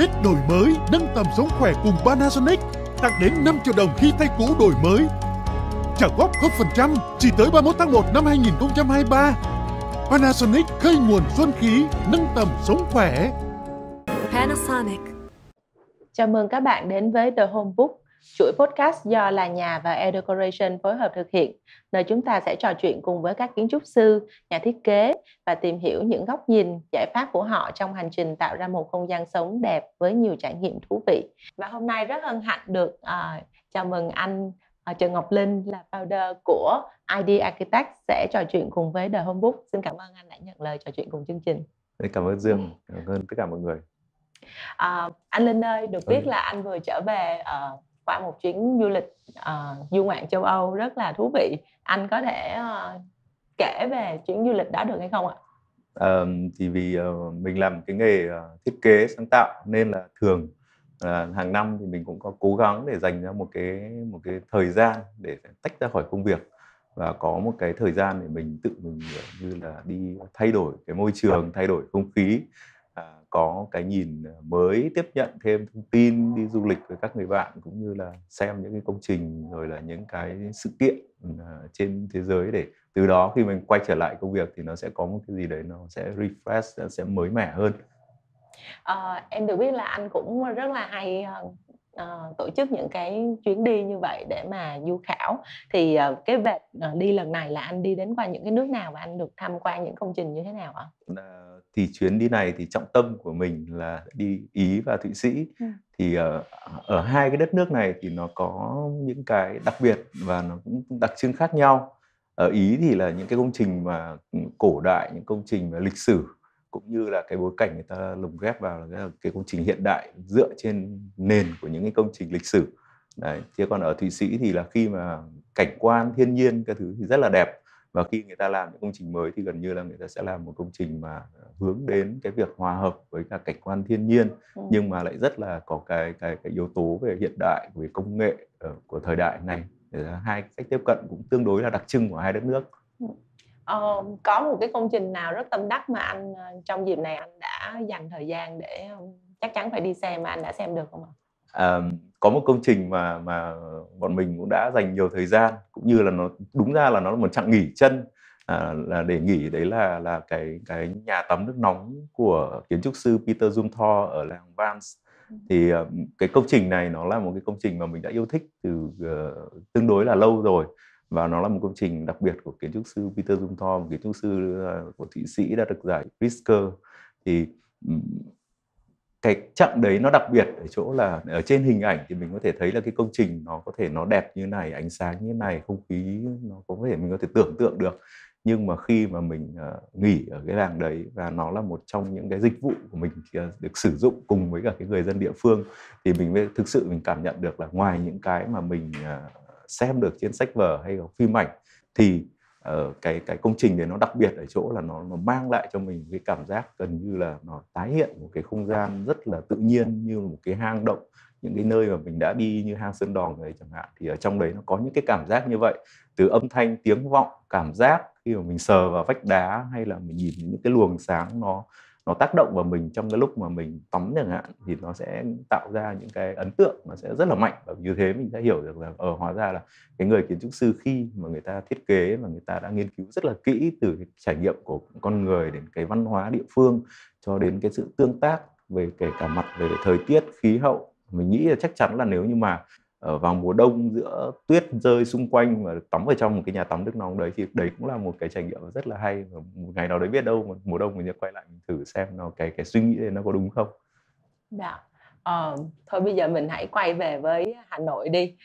Tết đổi mới, nâng tầm sống khỏe cùng Panasonic. Tặng đến 5 triệu đồng khi thay cũ đổi mới. Trả góp 0% chỉ tới 31 tháng 1 năm 2023. Panasonic khơi nguồn xuân khí, nâng tầm sống khỏe. Panasonic. Chào mừng các bạn đến với The Home Book, chuỗi podcast do Là Nhà và Air Decoration phối hợp thực hiện, nơi chúng ta sẽ trò chuyện cùng với các kiến trúc sư, nhà thiết kế và tìm hiểu những góc nhìn, giải pháp của họ trong hành trình tạo ra một không gian sống đẹp với nhiều trải nghiệm thú vị. Và hôm nay rất hân hạnh được chào mừng anh Trần Ngọc Linh là founder của ID Architect sẽ trò chuyện cùng với The Home Book. Xin cảm ơn anh đã nhận lời trò chuyện cùng chương trình. Cảm ơn Dương, cảm ơn tất cả mọi người. Anh Linh ơi, được biết là anh vừa trở về qua một chuyến du lịch du ngoạn châu Âu rất là thú vị. Anh có thể kể về chuyến du lịch đó được hay không ạ? Thì vì mình làm cái nghề thiết kế sáng tạo nên là thường hàng năm thì mình cũng có cố gắng để dành ra một cái thời gian để tách ra khỏi công việc và có một cái thời gian để mình tự mình như là đi thay đổi cái môi trường, thay đổi không khí, có cái nhìn mới, tiếp nhận thêm thông tin, đi du lịch với các người bạn cũng như là xem những cái công trình rồi là những cái sự kiện trên thế giới, để từ đó khi mình quay trở lại công việc thì nó sẽ có một cái gì đấy nó sẽ refresh, nó sẽ mới mẻ hơn. Em được biết là anh cũng rất là hay tổ chức những cái chuyến đi như vậy để mà du khảo. Thì cái vệt đi lần này là anh đi đến qua những cái nước nào và anh được tham quan những công trình như thế nào ạ? Thì chuyến đi này thì trọng tâm của mình là đi Ý và Thụy Sĩ. Thì ở hai cái đất nước này thì nó có những cái đặc biệt và nó cũng đặc trưng khác nhau. Ở Ý thì là những cái công trình mà cổ đại, những công trình mà lịch sử, cũng như là cái bối cảnh người ta lồng ghép vào là cái công trình hiện đại dựa trên nền của những cái công trình lịch sử. Đấy. Chứ còn ở Thụy Sĩ thì là khi mà cảnh quan thiên nhiên cái thứ thì rất là đẹp, và khi người ta làm những công trình mới thì gần như là người ta sẽ làm một công trình mà hướng đến cái việc hòa hợp với cả cảnh quan thiên nhiên, nhưng mà lại rất là có cái yếu tố về hiện đại, về công nghệ của thời đại này. Hai cách tiếp cận cũng tương đối là đặc trưng của hai đất nước. Có một cái công trình nào rất tâm đắc mà anh trong dịp này anh đã dành thời gian để chắc chắn phải đi xem mà anh đã xem được không ạ? Có một công trình mà bọn mình cũng đã dành nhiều thời gian, cũng như là nó đúng ra là nó là một chặng nghỉ chân, là để nghỉ, đấy là cái nhà tắm nước nóng của kiến trúc sư Peter Zumthor ở làng Vans. Thì cái công trình này nó là một cái công trình mà mình đã yêu thích từ tương đối là lâu rồi, và nó là một công trình đặc biệt của kiến trúc sư Peter Zumthor, một kiến trúc sư của Thụy Sĩ đã được giải Pritzker. Thì cái chặng đấy nó đặc biệt ở chỗ là ở trên hình ảnh thì mình có thể thấy là cái công trình nó có thể nó đẹp như này, ánh sáng như này, không khí nó có thể mình có thể tưởng tượng được. Nhưng mà khi mà mình nghỉ ở cái làng đấy và nó là một trong những cái dịch vụ của mình được sử dụng cùng với cả cái người dân địa phương, thì mình mới thực sự mình cảm nhận được là ngoài những cái mà mình xem được trên sách vở hay là phim ảnh, thì cái công trình đấy nó đặc biệt ở chỗ là nó mang lại cho mình cái cảm giác gần như là nó tái hiện một cái không gian rất là tự nhiên, như một cái hang động, những cái nơi mà mình đã đi như hang Sơn Đòn đấy chẳng hạn, thì ở trong đấy nó có những cái cảm giác như vậy, từ âm thanh, tiếng vọng, cảm giác khi mà mình sờ vào vách đá hay là mình nhìn những cái luồng sáng nó tác động vào mình trong cái lúc mà mình tắm chẳng hạn, thì nó sẽ tạo ra những cái ấn tượng nó sẽ rất là mạnh. Và như thế mình sẽ hiểu được là hóa ra là cái người kiến trúc sư khi mà người ta thiết kế và người ta đã nghiên cứu rất là kỹ từ cái trải nghiệm của con người đến cái văn hóa địa phương cho đến cái sự tương tác về kể cả mặt về thời tiết, khí hậu. Mình nghĩ là chắc chắn là nếu như mà vào mùa đông giữa tuyết rơi xung quanh và tắm ở trong một cái nhà tắm nước nóng đấy, thì đấy cũng là một cái trải nghiệm rất là hay. Và một ngày nào đấy biết đâu mà mùa đông mình sẽ quay lại mình thử xem nó cái suy nghĩ này nó có đúng không. Dạ. Thôi bây giờ mình hãy quay về với Hà Nội đi.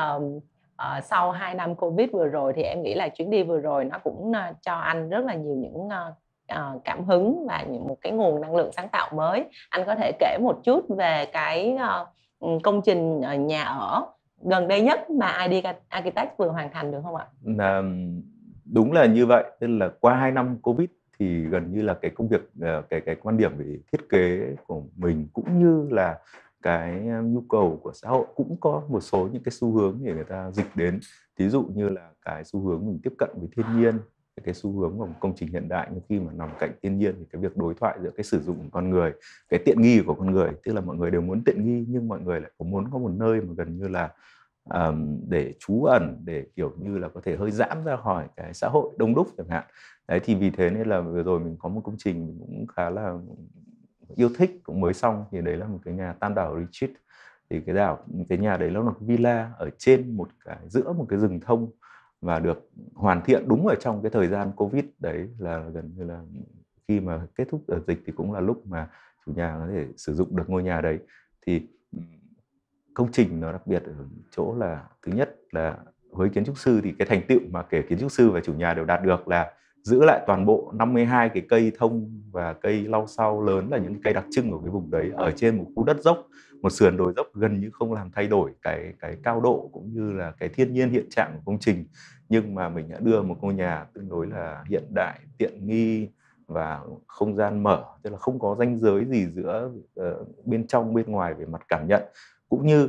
Sau 2 năm Covid vừa rồi thì em nghĩ là chuyến đi vừa rồi nó cũng cho anh rất là nhiều những cảm hứng và một cái nguồn năng lượng sáng tạo mới. Anh có thể kể một chút về cái công trình nhà ở gần đây nhất mà ID Architect vừa hoàn thành được không ạ? Đúng là như vậy, tức là qua 2 năm Covid thì gần như là cái công việc, cái quan điểm về thiết kế của mình cũng như là cái nhu cầu của xã hội cũng có một số những cái xu hướng để người ta dịch đến. Ví dụ như là cái xu hướng mình tiếp cận với thiên nhiên, cái xu hướng của một công trình hiện đại, nhưng khi mà nằm cạnh thiên nhiên thì cái việc đối thoại giữa cái sử dụng của con người, cái tiện nghi của con người, tức là mọi người đều muốn tiện nghi nhưng mọi người lại cũng muốn có một nơi mà gần như là để trú ẩn, để kiểu như là có thể hơi giãn ra khỏi cái xã hội đông đúc chẳng hạn. Đấy, thì vì thế nên là vừa rồi mình có một công trình mình cũng khá là yêu thích, cũng mới xong, thì đấy là một cái nhà Tam Đảo Retreat. Thì cái nhà đấy nó là một villa ở trên giữa một cái rừng thông, và được hoàn thiện đúng ở trong cái thời gian Covid đấy, là gần như là khi mà kết thúc đợt dịch thì cũng là lúc mà chủ nhà có thể sử dụng được ngôi nhà đấy. Thì công trình nó đặc biệt ở chỗ là thứ nhất là với kiến trúc sư thì cái thành tựu mà kể kiến trúc sư và chủ nhà đều đạt được là giữ lại toàn bộ 52 cái cây thông và cây lau sau lớn, là những cây đặc trưng của cái vùng đấy, ở trên một khu đất dốc, một sườn đồi dốc, gần như không làm thay đổi cái cao độ cũng như là cái thiên nhiên hiện trạng của công trình. Nhưng mà mình đã đưa một ngôi nhà tương đối là hiện đại, tiện nghi và không gian mở, tức là không có ranh giới gì giữa bên trong bên ngoài về mặt cảm nhận, cũng như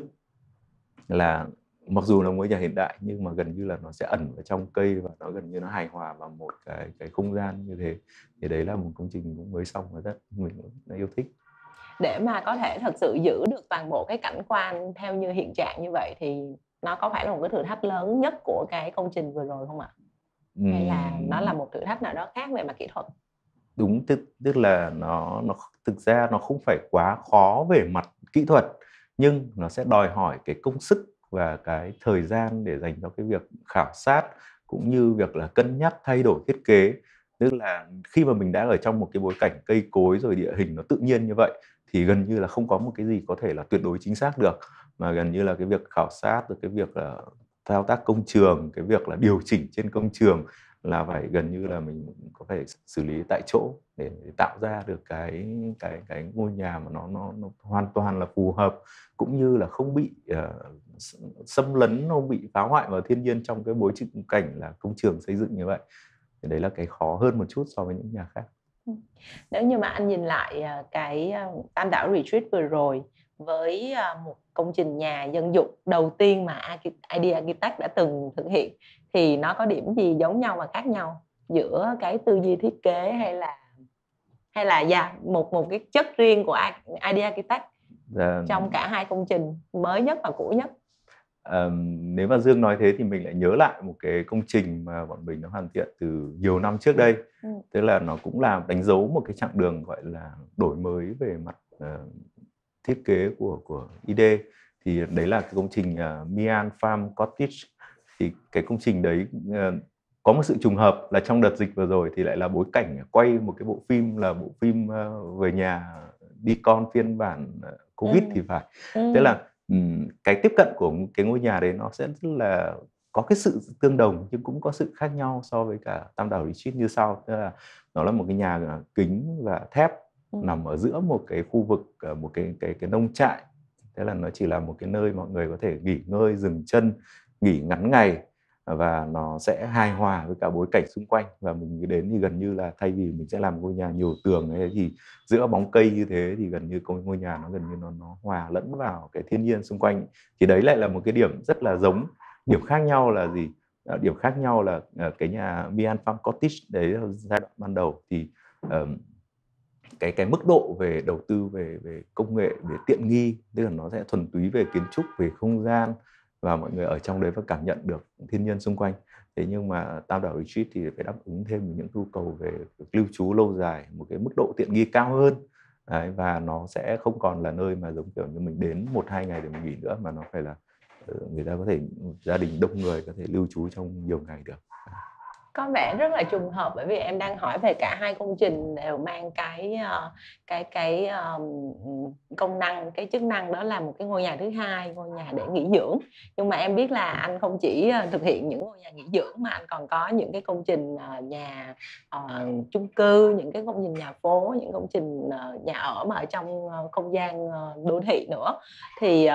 là mặc dù là ngôi nhà hiện đại nhưng mà gần như là nó sẽ ẩn ở trong cây, và nó gần như nó hài hòa vào một cái không gian như thế. Thì đấy là một công trình cũng mới xong và mình rất yêu thích. Để mà có thể thật sự giữ được toàn bộ cái cảnh quan theo như hiện trạng như vậy thì nó có phải là một cái thử thách lớn nhất của cái công trình vừa rồi không ạ? Hay là nó là một thử thách nào đó khác về mặt kỹ thuật? Đúng, tức là nó thực ra nó không phải quá khó về mặt kỹ thuật, nhưng nó sẽ đòi hỏi cái công sức và cái thời gian để dành cho cái việc khảo sát, cũng như việc là cân nhắc thay đổi thiết kế. Tức là khi mà mình đã ở trong một cái bối cảnh cây cối rồi địa hình nó tự nhiên như vậy thì gần như là không có một cái gì có thể là tuyệt đối chính xác được, mà gần như là cái việc khảo sát, rồi cái việc là thao tác công trường, cái việc là điều chỉnh trên công trường là phải gần như là mình có phải xử lý tại chỗ để tạo ra được cái ngôi nhà mà nó hoàn toàn là phù hợp, cũng như là không bị xâm lấn, không bị phá hoại vào thiên nhiên trong cái bối cảnh là công trường xây dựng như vậy. Thì đấy là cái khó hơn một chút so với những nhà khác. Nếu như mà anh nhìn lại cái Tam Đảo Retreat vừa rồi với một công trình nhà dân dụng đầu tiên mà ID Architect đã từng thực hiện, thì nó có điểm gì giống nhau và khác nhau giữa cái tư duy thiết kế hay là một cái chất riêng của ID Architect trong cả hai công trình mới nhất và cũ nhất? Nếu mà Dương nói thế thì mình lại nhớ lại một cái công trình mà bọn mình đã hoàn thiện từ nhiều năm trước đây. Tức là nó cũng là đánh dấu một cái chặng đường gọi là đổi mới về mặt thiết kế của ID. Thì đấy là cái công trình Mian Farm Cottage. Thì cái công trình đấy có một sự trùng hợp là trong đợt dịch vừa rồi thì lại là bối cảnh quay một cái bộ phim là bộ phim về nhà đi con phiên bản Covid thì phải. Tức là cái tiếp cận của cái ngôi nhà đấy nó sẽ rất là có cái sự tương đồng nhưng cũng có sự khác nhau so với cả Tam Đảo Retreat như sau. Tức là nó là một cái nhà kính và thép nằm ở giữa một cái khu vực, một cái nông trại. Thế là nó chỉ là một cái nơi mọi người có thể nghỉ ngơi, dừng chân, nghỉ ngắn ngày, và nó sẽ hài hòa với cả bối cảnh xung quanh. Và mình đến thì gần như là thay vì mình sẽ làm ngôi nhà nhiều tường ấy, thì giữa bóng cây như thế thì gần như ngôi nhà nó gần như nó hòa lẫn vào cái thiên nhiên xung quanh. Thì đấy lại là một cái điểm rất là giống. Điểm khác nhau là gì? Điểm khác nhau là cái nhà Mian Farm Cottage đấy là giai đoạn ban đầu thì cái mức độ về đầu tư về công nghệ, về tiện nghi, tức là nó sẽ thuần túy về kiến trúc, về không gian, và mọi người ở trong đấy phải cảm nhận được thiên nhiên xung quanh. Thế nhưng mà Tam Đảo Retreat thì phải đáp ứng thêm những nhu cầu về lưu trú lâu dài, một cái mức độ tiện nghi cao hơn. Đấy, và nó sẽ không còn là nơi mà giống kiểu như mình đến 1-2 ngày để mình nghỉ nữa, mà nó phải là người ta có thể, gia đình đông người có thể lưu trú trong nhiều ngày được. Có vẻ rất là trùng hợp, bởi vì em đang hỏi về cả hai công trình đều mang cái công năng, cái chức năng đó là một cái ngôi nhà thứ hai, ngôi nhà để nghỉ dưỡng. Nhưng mà em biết là anh không chỉ thực hiện những ngôi nhà nghỉ dưỡng mà anh còn có những cái công trình nhà chung cư, những cái công trình nhà phố, những công trình nhà ở mà ở trong không gian đô thị nữa. Thì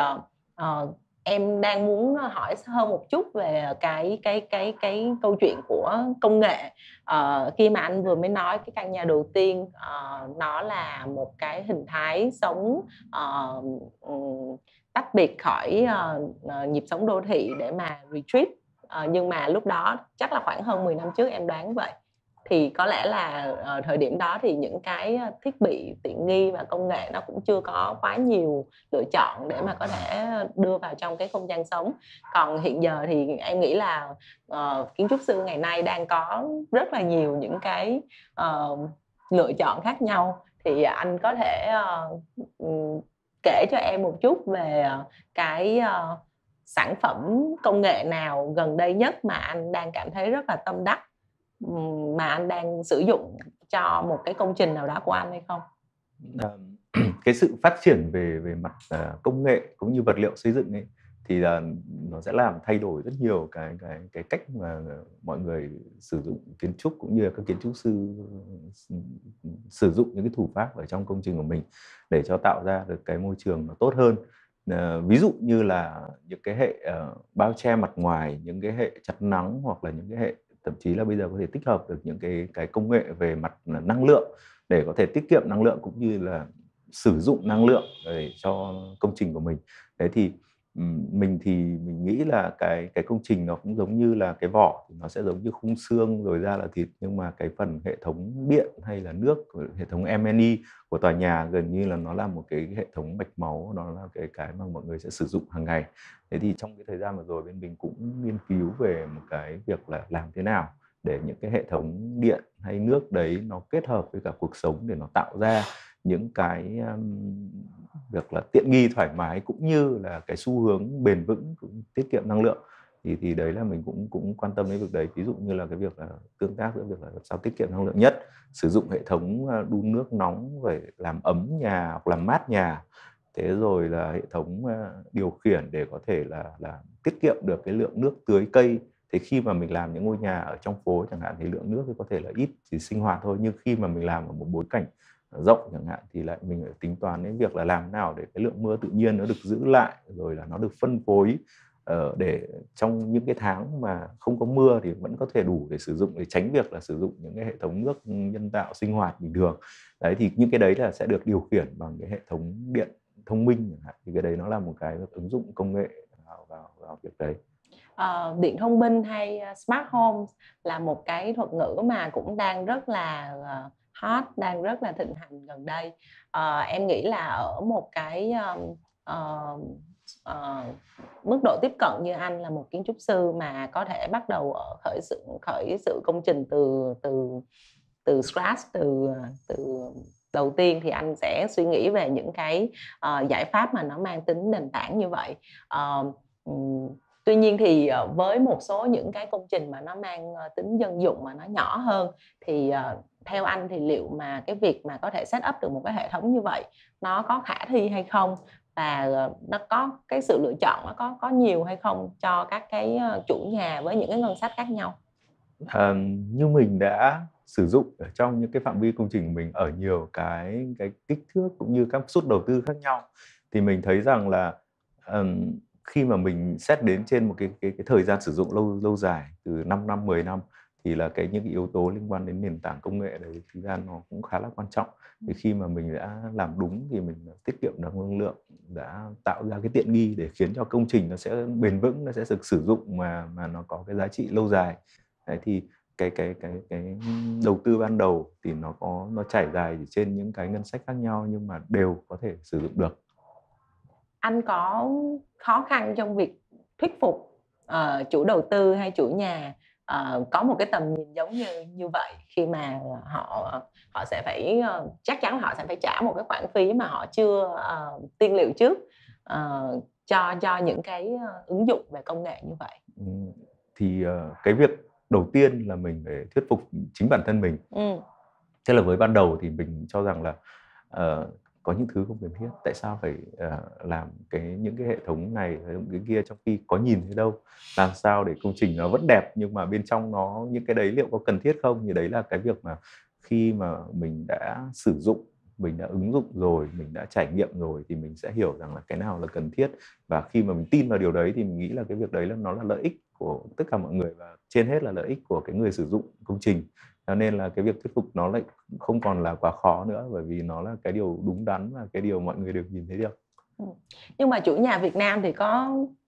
em đang muốn hỏi hơn một chút về cái câu chuyện của công nghệ. Khi mà anh vừa mới nói cái căn nhà đầu tiên nó là một cái hình thái sống tách biệt khỏi nhịp sống đô thị để mà retreat Nhưng mà lúc đó chắc là khoảng hơn 10 năm trước em đoán vậy. Thì có lẽ là thời điểm đó thì những cái thiết bị tiện nghi và công nghệ nó cũng chưa có quá nhiều lựa chọn để mà có thể đưa vào trong cái không gian sống. Còn hiện giờ thì em nghĩ là kiến trúc sư ngày nay đang có rất là nhiều những cái lựa chọn khác nhau. Thì anh có thể kể cho em một chút về cái sản phẩm công nghệ nào gần đây nhất mà anh đang cảm thấy rất là tâm đắc, mà anh đang sử dụng cho một cái công trình nào đó của anh hay không? Cái sự phát triển về mặt công nghệ cũng như vật liệu xây dựng ấy, thì là nó sẽ làm thay đổi rất nhiều cái cách mà mọi người sử dụng kiến trúc, cũng như là các kiến trúc sư sử dụng những cái thủ pháp ở trong công trình của mình để cho tạo ra được cái môi trường nó tốt hơn. Ví dụ như là những cái hệ bao che mặt ngoài, những cái hệ chắn nắng, hoặc là những cái hệ thậm chí là bây giờ có thể tích hợp được những cái công nghệ về mặt năng lượng để có thể tiết kiệm năng lượng cũng như là sử dụng năng lượng để cho công trình của mình. Thế thì mình nghĩ là cái công trình nó cũng giống như là cái vỏ, thì nó sẽ giống như khung xương rồi ra là thịt, nhưng mà cái phần hệ thống điện hay là nước, hệ thống M&E của tòa nhà gần như là nó là một cái hệ thống mạch máu, nó là cái mà mọi người sẽ sử dụng hàng ngày. Thế thì trong cái thời gian vừa rồi bên mình cũng nghiên cứu về một cái việc là làm thế nào để những cái hệ thống điện hay nước đấy nó kết hợp với cả cuộc sống để nó tạo ra những cái việc là tiện nghi thoải mái, cũng như là cái xu hướng bền vững cũng tiết kiệm năng lượng. Thì đấy là mình cũng quan tâm đến việc đấy. Ví dụ như là cái việc là tương tác giữa việc là làm sao tiết kiệm năng lượng nhất, sử dụng hệ thống đun nước nóng để làm ấm nhà hoặc làm mát nhà, thế rồi là hệ thống điều khiển để có thể là tiết kiệm được cái lượng nước tưới cây. Thế khi mà mình làm những ngôi nhà ở trong phố chẳng hạn thì lượng nước thì có thể là ít chỉ sinh hoạt thôi, nhưng khi mà mình làm ở một bối cảnh rộng chẳng hạn thì lại mình phải tính toán đến việc là làm nào để cái lượng mưa tự nhiên nó được giữ lại, rồi là nó được phân phối để trong những cái tháng mà không có mưa thì vẫn có thể đủ để sử dụng, để tránh việc là sử dụng những cái hệ thống nước nhân tạo sinh hoạt bình thường. Đấy, thì những cái đấy là sẽ được điều khiển bằng cái hệ thống điện thông minh chẳng hạn. Thì cái đấy nó là một cái ứng dụng công nghệ vào việc đấy. Điện thông minh hay smart home là một cái thuật ngữ mà cũng đang rất là hot, đang rất là thịnh hành gần đây. Em nghĩ là ở một cái mức độ tiếp cận như anh là một kiến trúc sư mà có thể bắt đầu khởi sự công trình từ scratch, từ đầu tiên, thì anh sẽ suy nghĩ về những cái giải pháp mà nó mang tính nền tảng như vậy. Tuy nhiên thì với một số những cái công trình mà nó mang tính dân dụng mà nó nhỏ hơn, thì theo anh thì liệu mà cái việc mà có thể set up được một cái hệ thống như vậy nó có khả thi hay không, và nó có cái sự lựa chọn nó có nhiều hay không cho các cái chủ nhà với những cái ngân sách khác nhau? Như mình đã sử dụng ở trong những cái phạm vi công trình của mình ở nhiều cái kích thước cũng như các suất đầu tư khác nhau, thì mình thấy rằng là khi mà mình xét đến trên một cái thời gian sử dụng lâu dài từ 5 năm, 10 năm, thì là những cái yếu tố liên quan đến nền tảng công nghệ đấy thực ra nó cũng khá là quan trọng. Thì khi mà mình đã làm đúng thì mình tiết kiệm được năng lượng, đã tạo ra cái tiện nghi để khiến cho công trình nó sẽ bền vững, nó sẽ được sử dụng mà nó có cái giá trị lâu dài. Đấy, thì cái đầu tư ban đầu thì nó trải dài trên những cái ngân sách khác nhau, nhưng mà đều có thể sử dụng được. Anh có khó khăn trong việc thuyết phục chủ đầu tư hay chủ nhà có một cái tầm nhìn giống như vậy, khi mà họ sẽ phải chắc chắn họ sẽ phải trả một cái khoản phí mà họ chưa tiên liệu trước cho những cái ứng dụng về công nghệ như vậy? Thì cái việc đầu tiên là mình phải thuyết phục chính bản thân mình. Thế là với ban đầu thì mình cho rằng là có những thứ không cần thiết, tại sao phải làm những cái hệ thống này cái kia trong khi có nhìn thấy đâu, làm sao để công trình nó vẫn đẹp nhưng mà bên trong nó những cái đấy liệu có cần thiết không. Thì đấy là cái việc mà khi mà mình đã sử dụng, mình đã ứng dụng rồi, mình đã trải nghiệm rồi thì mình sẽ hiểu rằng là cái nào là cần thiết. Và khi mà mình tin vào điều đấy thì mình nghĩ là cái việc đấy nó là lợi ích của tất cả mọi người, và trên hết là lợi ích của cái người sử dụng công trình. Cho nên là cái việc thuyết phục nó lại không còn là quá khó nữa, bởi vì nó là cái điều đúng đắn và cái điều mọi người được nhìn thấy được. Nhưng mà chủ nhà Việt Nam thì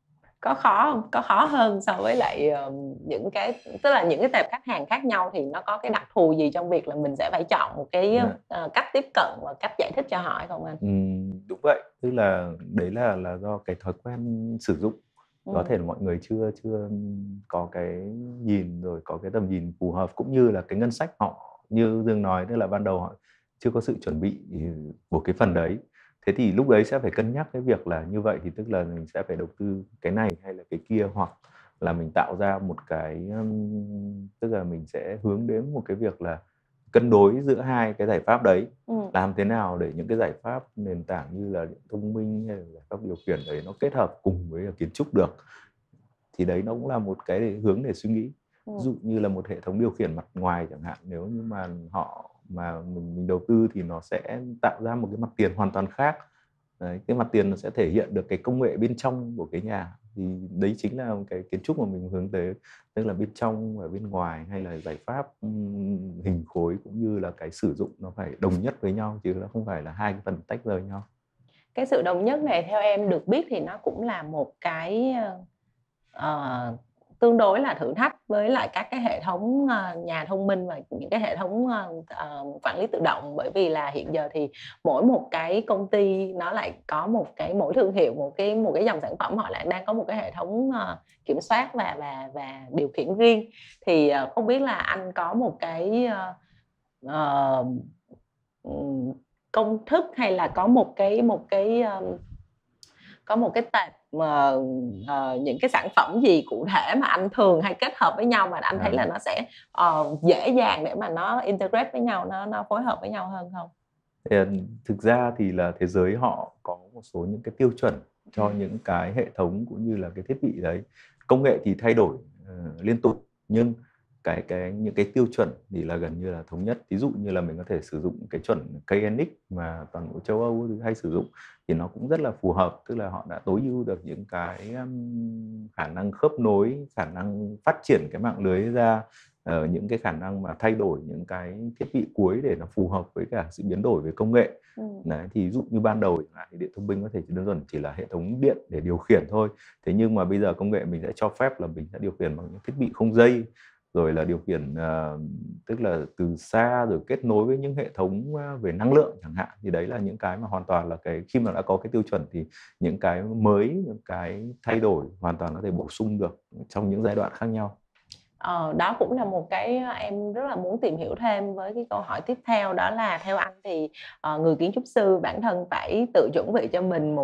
Có khó không? Có khó hơn so với lại những cái, tức là những cái tệp khách hàng khác nhau thì nó có cái đặc thù gì trong việc là mình sẽ phải chọn một cái cách tiếp cận và cách giải thích cho họ hay không anh? Đúng vậy, tức là đấy là do cái thói quen sử dụng. Có thể là mọi người chưa có cái nhìn, rồi có cái tầm nhìn phù hợp, cũng như là cái ngân sách họ, như Dương nói, tức là ban đầu họ chưa có sự chuẩn bị của cái phần đấy. Thế thì lúc đấy sẽ phải cân nhắc cái việc là như vậy thì tức là mình sẽ phải đầu tư cái này hay là cái kia, hoặc là mình tạo ra một cái tức là mình sẽ hướng đến một cái việc là cân đối giữa hai cái giải pháp đấy. Làm thế nào để những cái giải pháp nền tảng như là điện thông minh hay là giải pháp điều khiển đấy nó kết hợp cùng với kiến trúc được, thì đấy nó cũng là một cái hướng để suy nghĩ. Ví dụ như là một hệ thống điều khiển mặt ngoài chẳng hạn, nếu như mà mình đầu tư thì nó sẽ tạo ra một cái mặt tiền hoàn toàn khác. Đấy, cái mặt tiền nó sẽ thể hiện được cái công nghệ bên trong của cái nhà, thì đấy chính là cái kiến trúc mà mình hướng tới, tức là bên trong và bên ngoài, hay là giải pháp hình khối cũng như là cái sử dụng nó phải đồng nhất với nhau, chứ nó không phải là hai cái phần tách rời nhau. Cái sự đồng nhất này theo em được biết thì nó cũng là một cái tương đối là thử thách với lại các cái hệ thống nhà thông minh và những cái hệ thống quản lý tự động, bởi vì là hiện giờ thì mỗi một cái công ty nó lại có một cái, mỗi thương hiệu một cái dòng sản phẩm họ lại đang có một cái hệ thống kiểm soát và điều khiển riêng. Thì không biết là anh có một cái công thức hay là có một cái tệp mà những cái sản phẩm gì cụ thể mà anh thường hay kết hợp với nhau mà anh thấy là nó sẽ dễ dàng để mà nó integrate với nhau, nó phối hợp với nhau hơn không? Thực ra thì là thế giới họ có một số những cái tiêu chuẩn cho những cái hệ thống cũng như là cái thiết bị đấy. Công nghệ thì thay đổi liên tục, nhưng những cái tiêu chuẩn thì là gần như là thống nhất. Ví dụ như là mình có thể sử dụng cái chuẩn KNX mà toàn bộ châu Âu hay sử dụng, thì nó cũng rất là phù hợp, tức là họ đã tối ưu được những cái khả năng khớp nối, khả năng phát triển cái mạng lưới ra, những cái khả năng mà thay đổi những cái thiết bị cuối để nó phù hợp với cả sự biến đổi về công nghệ. Đấy, thì ví dụ như ban đầu thì điện thông minh có thể đơn thuần chỉ là hệ thống điện để điều khiển thôi. Thế nhưng mà bây giờ công nghệ mình sẽ cho phép là mình sẽ điều khiển bằng những thiết bị không dây, rồi là điều khiển tức là từ xa, rồi kết nối với những hệ thống về năng lượng chẳng hạn. Thì đấy là những cái mà hoàn toàn là khi mà đã có cái tiêu chuẩn thì những cái mới, những cái thay đổi hoàn toàn có thể bổ sung được trong những giai đoạn khác nhau. Đó cũng là một cái em rất là muốn tìm hiểu thêm với cái câu hỏi tiếp theo, đó là theo anh thì người kiến trúc sư bản thân phải tự chuẩn bị cho mình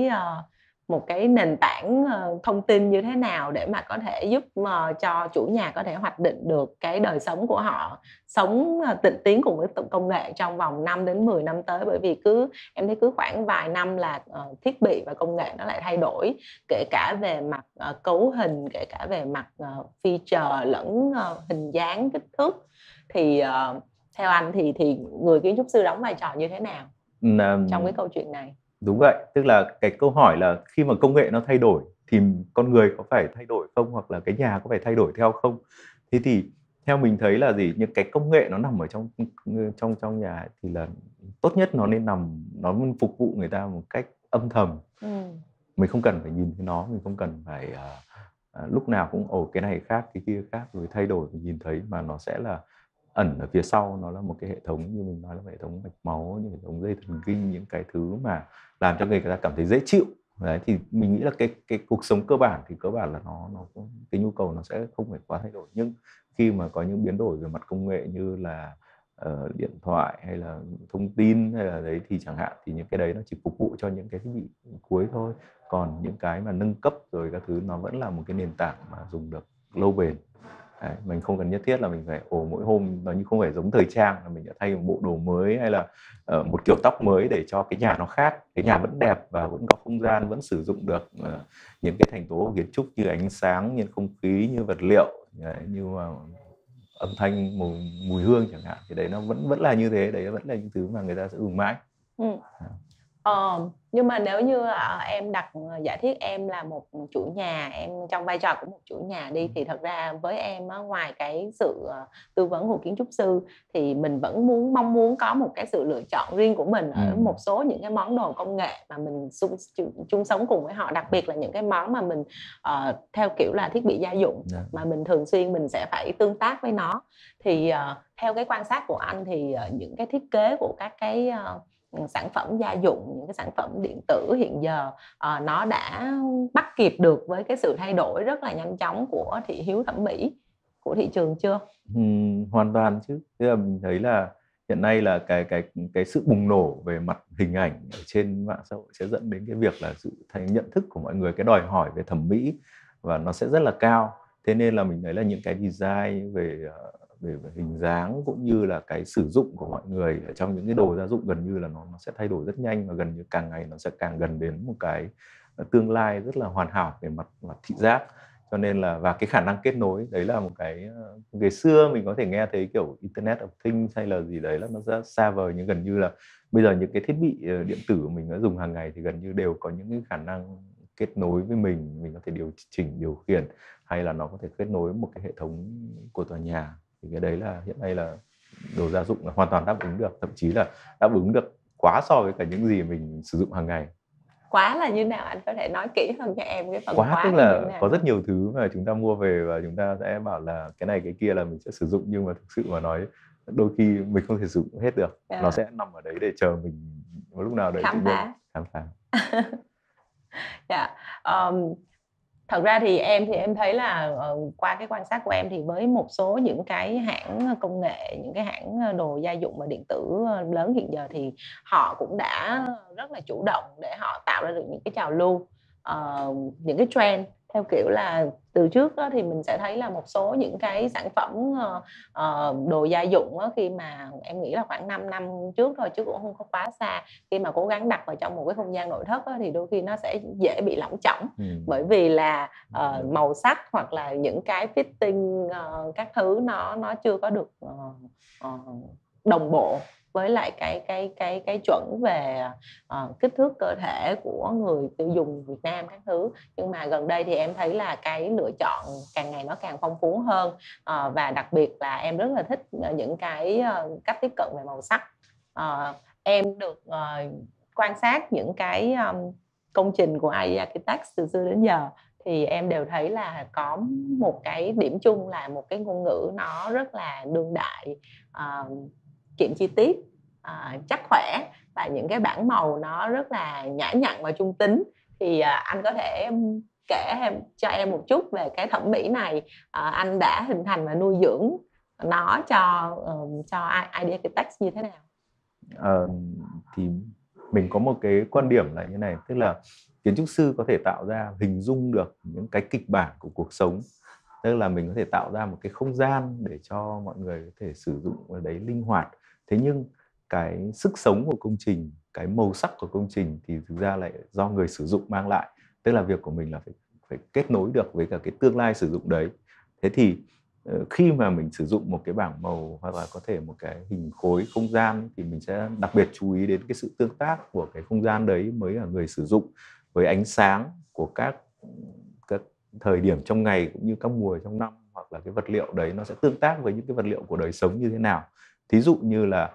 một cái nền tảng thông tin như thế nào để mà có thể giúp cho chủ nhà có thể hoạch định được cái đời sống của họ, sống tịnh tiến cùng với công nghệ trong vòng 5 đến 10 năm tới. Bởi vì em thấy cứ khoảng vài năm là thiết bị và công nghệ nó lại thay đổi, kể cả về mặt cấu hình, kể cả về mặt feature lẫn hình dáng, kích thước. Thì theo anh thì người kiến trúc sư đóng vai trò như thế nào trong cái câu chuyện này? Đúng vậy, tức là cái câu hỏi là khi mà công nghệ nó thay đổi thì con người có phải thay đổi không, hoặc là cái nhà có phải thay đổi theo không? Thế thì theo mình thấy là gì, những cái công nghệ nó nằm ở trong nhà ấy, thì là tốt nhất nó nên nó phục vụ người ta một cách âm thầm. Mình không cần phải nhìn thấy nó, mình không cần phải lúc nào cũng cái này khác, cái kia khác rồi thay đổi mình nhìn thấy, mà nó sẽ là ẩn ở phía sau. Nó là một cái hệ thống, như mình nói là hệ thống mạch máu, những hệ thống dây thần kinh, những cái thứ mà làm cho người ta cảm thấy dễ chịu. Đấy, thì mình nghĩ là cái cuộc sống cơ bản thì cơ bản là nó cái nhu cầu nó sẽ không phải quá thay đổi. Nhưng khi mà có những biến đổi về mặt công nghệ như là điện thoại hay là thông tin hay là đấy thì chẳng hạn, thì những cái đấy nó chỉ phục vụ cho những cái thiết bị cuối thôi. Còn những cái mà nâng cấp rồi các thứ nó vẫn là một cái nền tảng mà dùng được lâu bền. Đấy, mình không cần nhất thiết là mình phải mỗi hôm nó như không phải giống thời trang là mình đã thay một bộ đồ mới hay là một kiểu tóc mới để cho cái nhà nó khác. Cái nhà vẫn đẹp và vẫn có không gian, vẫn sử dụng được những cái thành tố kiến trúc như ánh sáng, như không khí, như vật liệu, như âm thanh, mùi hương chẳng hạn, thì đấy nó vẫn là như thế. Đấy vẫn là những thứ mà người ta sẽ dùng mãi. Nhưng mà nếu như em đặt giả thiết em là một chủ nhà, em trong vai trò của một chủ nhà đi, thì thật ra với em ngoài cái sự tư vấn của kiến trúc sư thì mình vẫn mong muốn có một cái sự lựa chọn riêng của mình ở một số những cái món đồ công nghệ mà mình chung sống cùng với họ, đặc biệt là những cái món mà mình theo kiểu là thiết bị gia dụng mà mình thường xuyên mình sẽ phải tương tác với nó. Thì theo cái quan sát của anh thì những cái thiết kế của các cái sản phẩm gia dụng, những cái sản phẩm điện tử hiện giờ nó đã bắt kịp được với cái sự thay đổi rất là nhanh chóng của thị hiếu thẩm mỹ của thị trường chưa? Hoàn toàn chứ. Tức là mình thấy là hiện nay là cái sự bùng nổ về mặt hình ảnh ở trên mạng xã hội sẽ dẫn đến cái việc là sự nhận thức của mọi người, cái đòi hỏi về thẩm mỹ và nó sẽ rất là cao. Thế nên là mình thấy là những cái design về hình dáng cũng như là cái sử dụng của mọi người ở trong những cái đồ gia dụng gần như là nó sẽ thay đổi rất nhanh, và gần như càng ngày nó sẽ càng gần đến một cái tương lai rất là hoàn hảo về mặt thị giác. Cho nên là và cái khả năng kết nối đấy là một cái ngày xưa mình có thể nghe thấy kiểu Internet of Things hay là gì đấy là nó rất xa vời, nhưng gần như là bây giờ những cái thiết bị điện tử mình đã dùng hàng ngày thì gần như đều có những cái khả năng kết nối với mình có thể điều chỉnh, điều khiển, hay là nó có thể kết nối một cái hệ thống của tòa nhà. Thì cái đấy là hiện nay là đồ gia dụng là hoàn toàn đáp ứng được, thậm chí là đáp ứng được quá so với cả những gì mình sử dụng hàng ngày. Quá là như nào, anh có thể nói kỹ hơn cho em cái phần quá tức là có rất nhiều thứ mà chúng ta mua về và chúng ta sẽ bảo là cái này cái kia là mình sẽ sử dụng, nhưng mà thực sự mà nói đôi khi mình không thể sử dụng hết được. Nó sẽ nằm ở đấy để chờ mình một lúc nào đấy khám phá. Thật ra thì em thấy là qua cái quan sát của em thì với một số những cái hãng công nghệ, những cái hãng đồ gia dụng và điện tử lớn hiện giờ thì họ cũng đã rất là chủ động để họ tạo ra được những cái trào lưu, những cái trend theo kiểu là từ trước đó thì mình sẽ thấy là một số những cái sản phẩm đồ gia dụng đó, khi mà em nghĩ là khoảng 5 năm trước thôi chứ cũng không có quá xa, khi mà cố gắng đặt vào trong một cái không gian nội thất đó, thì đôi khi nó sẽ dễ bị lỏng chỏng bởi vì là màu sắc hoặc là những cái fitting các thứ nó chưa có được đồng bộ với lại cái chuẩn về kích thước cơ thể của người tiêu dùng Việt Nam các thứ. Nhưng mà gần đây thì em thấy là cái lựa chọn càng ngày nó càng phong phú hơn, và đặc biệt là em rất là thích những cái cách tiếp cận về màu sắc. Em được quan sát những cái công trình của IE Architects từ xưa đến giờ thì em đều thấy là có một cái điểm chung là một cái ngôn ngữ nó rất là đương đại, kiệm chi tiết, chắc khỏe, và những cái bảng màu nó rất là nhã nhặn và trung tính. Thì anh có thể kể cho em một chút về cái thẩm mỹ này, anh đã hình thành và nuôi dưỡng nó cho IE Architects như thế nào? Thì mình có một cái quan điểm là như này, tức là kiến trúc sư có thể tạo ra, hình dung được những cái kịch bản của cuộc sống, tức là mình có thể tạo ra một cái không gian để cho mọi người có thể sử dụng ở đấy linh hoạt. Thế nhưng cái sức sống của công trình, cái màu sắc của công trình thì thực ra lại do người sử dụng mang lại. Tức là việc của mình là phải kết nối được với cả cái tương lai sử dụng đấy. Thế thì khi mà mình sử dụng một cái bảng màu hoặc là có thể một cái hình khối không gian thì mình sẽ đặc biệt chú ý đến cái sự tương tác của cái không gian đấy với cả người sử dụng, với ánh sáng của các thời điểm trong ngày cũng như các mùa trong năm, hoặc là cái vật liệu đấy nó sẽ tương tác với những cái vật liệu của đời sống như thế nào. Thí dụ như là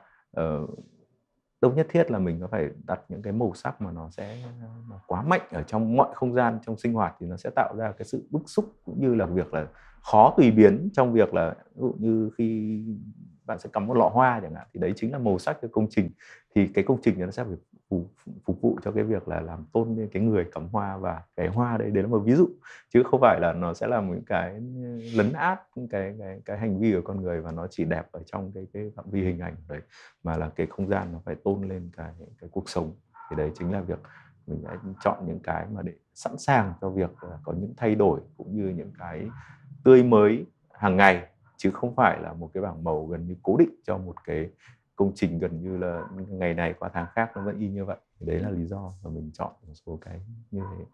đâu nhất thiết là mình có phải đặt những cái màu sắc mà nó sẽ quá mạnh ở trong mọi không gian trong sinh hoạt, thì nó sẽ tạo ra cái sự bức xúc cũng như là việc là khó tùy biến trong việc là ví dụ như khi bạn sẽ cắm một lọ hoa chẳng hạn, thì đấy chính là màu sắc cho công trình, thì cái công trình nó sẽ phải phục vụ cho cái việc là làm tôn lên cái người cắm hoa, và cái hoa đấy là một ví dụ, chứ không phải là nó sẽ là một cái lấn át cái hành vi của con người, và nó chỉ đẹp ở trong cái phạm vi hình ảnh đấy, mà là cái không gian nó phải tôn lên cái cuộc sống. Thì đấy chính là việc mình sẽ chọn những cái mà để sẵn sàng cho việc có những thay đổi cũng như những cái tươi mới hàng ngày, chứ không phải là một cái bảng màu gần như cố định cho một cái công trình, gần như là ngày này qua tháng khác nó vẫn y như vậy. Đấy là lý do mà mình chọn một số cái như thế.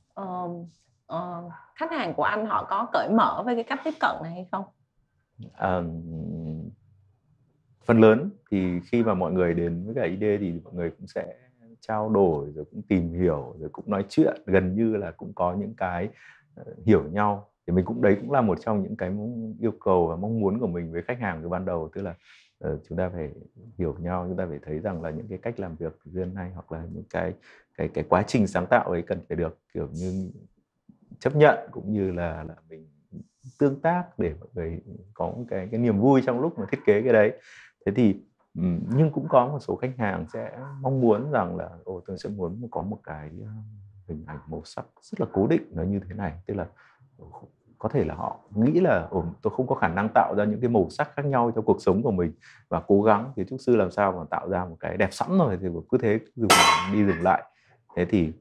Khách hàng của anh họ có cởi mở với cái cách tiếp cận này hay không? Phần lớn thì khi mà mọi người đến với cả ID thì mọi người cũng sẽ trao đổi, rồi cũng tìm hiểu, rồi cũng nói chuyện, gần như là cũng có những cái hiểu nhau. Thì mình cũng đấy cũng là một trong những cái yêu cầu và mong muốn của mình với khách hàng từ ban đầu, tức là chúng ta phải hiểu nhau, chúng ta phải thấy rằng là những cái cách làm việc riêng này hoặc là những cái quá trình sáng tạo ấy cần phải được kiểu như chấp nhận, cũng như là mình tương tác để mọi người có một cái niềm vui trong lúc mà thiết kế cái đấy. Thế thì nhưng cũng có một số khách hàng sẽ mong muốn rằng là tôi sẽ muốn có một cái hình ảnh màu sắc rất là cố định nó như thế này, tức là có thể là họ nghĩ là tôi không có khả năng tạo ra những cái màu sắc khác nhau cho cuộc sống của mình, và cố gắng kiến trúc sư làm sao mà tạo ra một cái đẹp sẵn rồi thì cứ thế dừng lại. Thế thì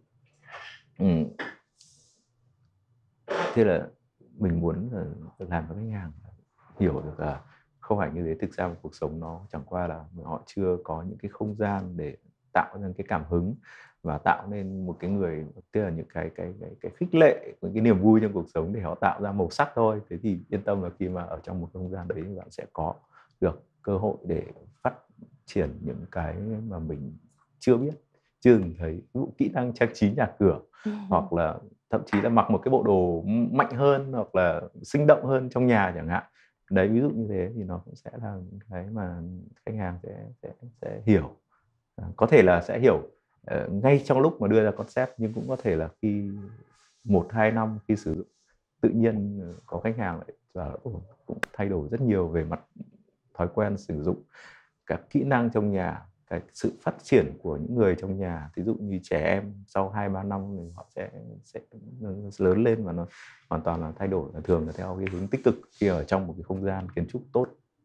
thế là mình muốn làm cho khách hàng hiểu được là không phải như thế. Thực ra cuộc sống nó chẳng qua là họ chưa có những cái không gian để tạo ra cái cảm hứng và tạo nên một cái người, tức là những cái khích lệ, những cái niềm vui trong cuộc sống để họ tạo ra màu sắc thôi. Thế thì yên tâm là khi mà ở trong một không gian đấy bạn sẽ có được cơ hội để phát triển những cái mà mình chưa biết, chưa từng thấy, ví dụ kỹ năng trang trí nhà cửa, hoặc là thậm chí là mặc một cái bộ đồ mạnh hơn hoặc là sinh động hơn trong nhà chẳng hạn. Đấy, ví dụ như thế thì nó cũng sẽ là cái mà khách hàng sẽ hiểu. Có thể là sẽ hiểu ngay trong lúc mà đưa ra concept, nhưng cũng có thể là khi 1-2 năm khi sử dụng, tự nhiên có khách hàng lại cũng thay đổi rất nhiều về mặt thói quen sử dụng, các kỹ năng trong nhà, cái sự phát triển của những người trong nhà. Ví dụ như trẻ em sau 2-3 năm thì họ sẽ lớn lên và nó hoàn toàn là thay đổi, và thường là theo cái hướng tích cực khi ở trong một cái không gian kiến trúc tốt.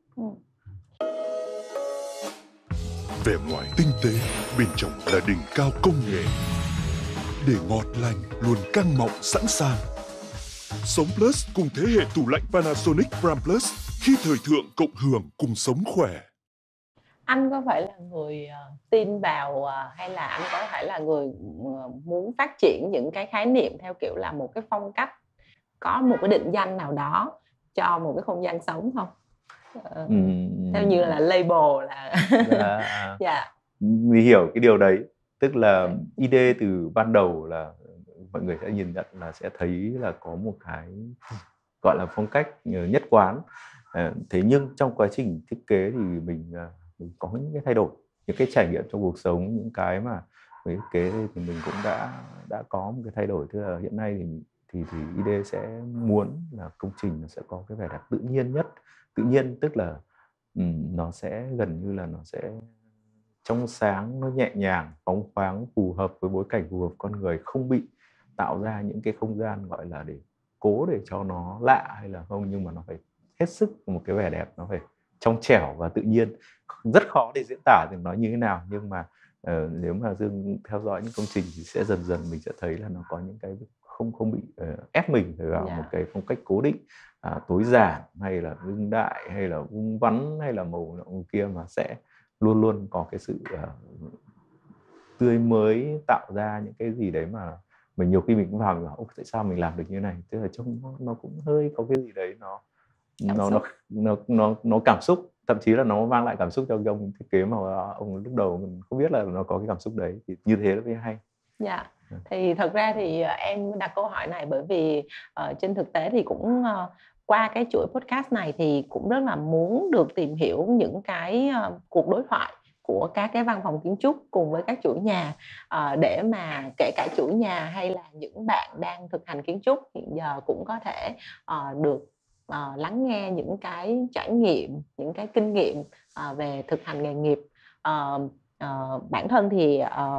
Vẻ ngoài tinh tế, bên trong là đỉnh cao công nghệ. Để ngọt lành luôn căng mọng sẵn sàng. Sống Plus cùng thế hệ tủ lạnh Panasonic Prime Plus, khi thời thượng cộng hưởng cùng sống khỏe. Anh có phải là người tin vào hay là anh có phải là người muốn phát triển những cái khái niệm theo kiểu là một cái phong cách, có một cái định danh nào đó cho một cái không gian sống không? Theo như là label là dạ. Mình hiểu cái điều đấy, tức là idea từ ban đầu là mọi người sẽ nhìn nhận là sẽ thấy là có một cái gọi là phong cách nhất quán. Thế nhưng trong quá trình thiết kế thì mình có những cái thay đổi, những cái trải nghiệm trong cuộc sống, những cái mà với thiết kế thì mình cũng đã có một cái thay đổi. Tức là hiện nay thì idea sẽ muốn là công trình nó sẽ có cái vẻ đẹp tự nhiên nhất. Tự nhiên tức là nó sẽ gần như là nó sẽ trong sáng, nó nhẹ nhàng, phóng khoáng, phù hợp với bối cảnh, phù hợp con người, không bị tạo ra những cái không gian gọi là để cố để cho nó lạ hay là không, nhưng mà nó phải hết sức một cái vẻ đẹp, nó phải trong trẻo và tự nhiên. Rất khó để diễn tả thì nói như thế nào, nhưng mà nếu mà Dương theo dõi những công trình thì sẽ dần dần mình sẽ thấy là nó có những cái không bị ép mình phải vào một cái phong cách cố định, tối giản hay là đương đại hay là vung vắn hay là màu kia, mà sẽ luôn luôn có cái sự tươi mới, tạo ra những cái gì đấy mà mình nhiều khi mình cũng vào mình bảo tại sao mình làm được như này, tức là trông nó cũng hơi có cái gì đấy nó cảm xúc, thậm chí là nó mang lại cảm xúc cho ông thiết kế mà ông lúc đầu mình không biết là nó có cái cảm xúc đấy, thì như thế nó mới hay. Dạ. Thì thật ra thì em đặt câu hỏi này bởi vì trên thực tế thì cũng qua cái chuỗi podcast này thì cũng rất là muốn được tìm hiểu những cái cuộc đối thoại của các cái văn phòng kiến trúc cùng với các chủ nhà, để mà kể cả chủ nhà hay là những bạn đang thực hành kiến trúc hiện giờ cũng có thể được lắng nghe những cái trải nghiệm, những cái kinh nghiệm về thực hành nghề nghiệp. Bản thân thì